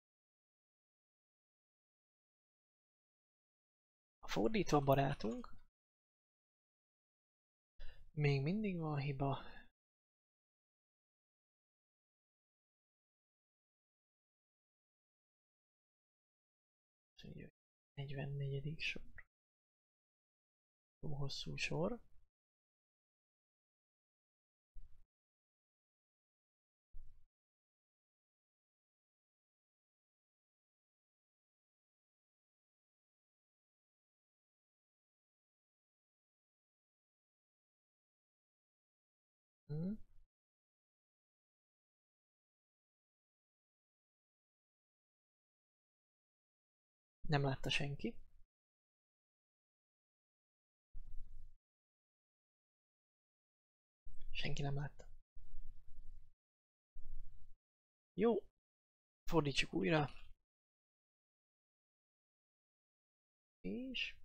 A fordítva barátunk. Még mindig van hiba. negyvennegyedik sor. Jó hosszú sor. Hmm. Nem látta senki. Senki nem látta. Jó, fordítsuk újra. És...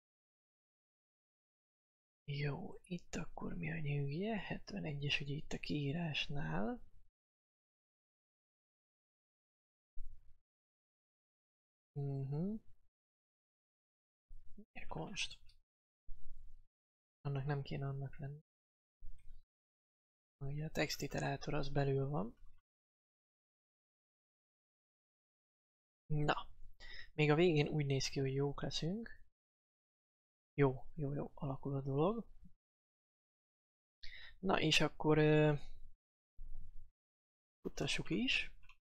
Jó, itt akkor mi a nyűgje? hetvenegyes ugye itt a kiírásnál. Uh-huh. Miért konst? Annak nem kéne annak lenni. Ugye a textiterátor az belül van. Na, még a végén úgy néz ki, hogy jók leszünk. Jó, jó, jó, alakul a dolog. Na és akkor uh, futtassuk is.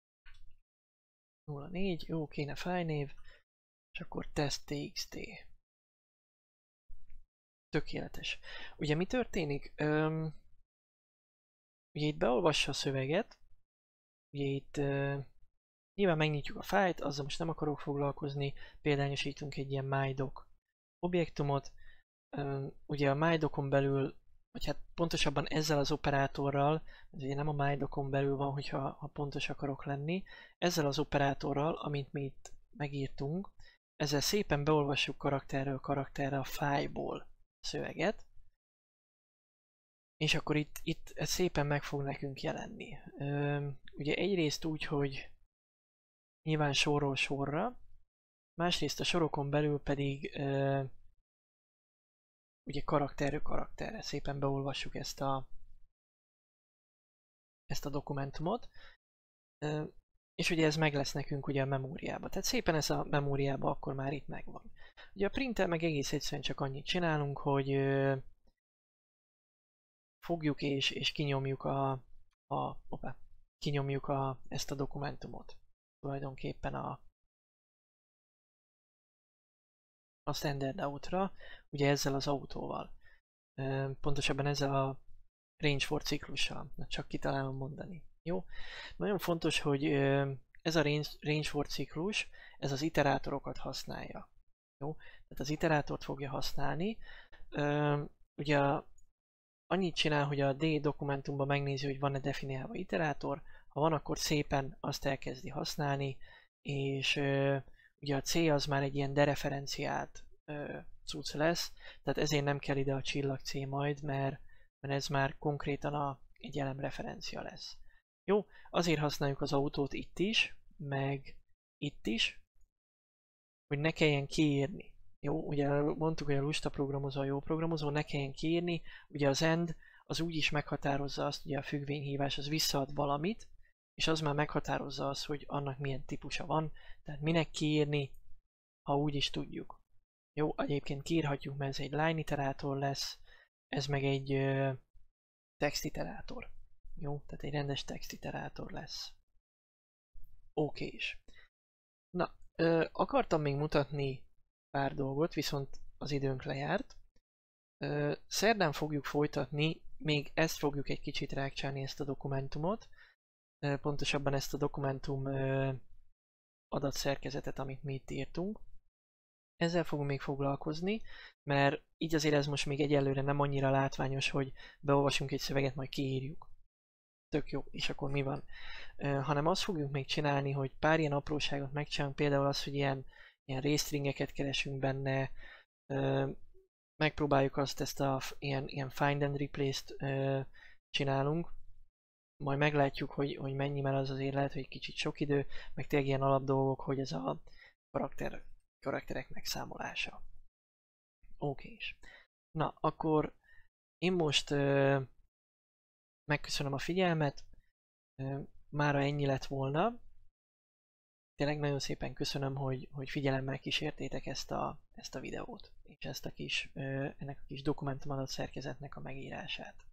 nulla négy, jó, kéne fájlnév. És akkor test.txt. Tökéletes. Ugye mi történik? Um, ugye itt beolvassa a szöveget. Ugye itt uh, nyilván megnyitjuk a fájlt, azzal most nem akarok foglalkozni. Példányosítunk egy ilyen mydoc objektumot. Um, ugye a mydocon belül, vagy hát pontosabban ezzel az operátorral, ez ugye nem a mydocon belül van, hogyha ha pontos akarok lenni, ezzel az operátorral, amit mi itt megírtunk, ezzel szépen beolvassuk karakterről karakterre a fájlból a szöveget, és akkor itt, itt ez szépen meg fog nekünk jelenni. Um, ugye egyrészt úgy, hogy nyilván sorról sorra, másrészt a sorokon belül pedig uh, ugye karakterről karakterre szépen beolvassuk ezt a, ezt a dokumentumot, uh, és ugye ez meg lesz nekünk ugye a memóriába. Tehát szépen ez a memóriába akkor már itt megvan. Ugye a printer meg egész egyszerűen csak annyit csinálunk, hogy uh, fogjuk és, és kinyomjuk a, a, opa, kinyomjuk a, ezt a dokumentumot. Tulajdonképpen a, a standard outra, ugye ezzel az autóval. Pontosabban ezzel a range for ciklussal. Na, csak kitalálom mondani. Jó? Nagyon fontos, hogy ez a range, range for ciklus, ez az iterátorokat használja. Jó? Tehát az iterátort fogja használni. Ugye a annyit csinál, hogy a D dokumentumban megnézi, hogy van-e definiálva iterátor, ha van, akkor szépen azt elkezdi használni, és uh, ugye a C az már egy ilyen dereferenciált uh, cucc lesz, tehát ezért nem kell ide a csillag C majd, mert, mert ez már konkrétan a, egy elemreferencia lesz. Jó, azért használjuk az autót itt is, meg itt is, hogy ne kelljen kiírni. Jó, ugye mondtuk, hogy a lusta programozó a jó programozó, ne kelljen kiírni, ugye az end az úgy is meghatározza azt, ugye a függvényhívás az visszaad valamit, és az már meghatározza azt, hogy annak milyen típusa van, tehát minek kiírni, ha úgy is tudjuk. Jó, egyébként kiírhatjuk, mert ez egy line iterátor lesz, ez meg egy uh, text iterátor. Jó, tehát egy rendes text iterátor lesz. Oké is. Na, uh, akartam még mutatni pár dolgot, viszont az időnk lejárt. Uh, szerdán fogjuk folytatni, még ezt fogjuk egy kicsit rákcsálni, ezt a dokumentumot. Uh, pontosabban ezt a dokumentum uh, adatszerkezetet, amit mi itt írtunk. Ezzel fogunk még foglalkozni, mert így azért ez most még egyelőre nem annyira látványos, hogy beolvasunk egy szöveget, majd kiírjuk. Tök jó, és akkor mi van? Uh, hanem azt fogjuk még csinálni, hogy pár ilyen apróságot megcsinálunk, például az, hogy ilyen ilyen részstringeket keresünk benne, uh, megpróbáljuk azt, ezt a ilyen, ilyen find and replace-t uh, csinálunk, majd meglátjuk, hogy, hogy mennyi, mert az azért lehet, hogy egy kicsit sok idő, meg tényleg ilyen alapdolgok, hogy ez a karakter, karakterek megszámolása. Oké is. Na, akkor én most uh, megköszönöm a figyelmet, uh, mára ennyi lett volna. Tényleg nagyon szépen köszönöm, hogy, hogy figyelemmel kísértétek ezt a, ezt a videót, és ezt a kis, ennek a kis dokumentumadat szerkezetnek a megírását.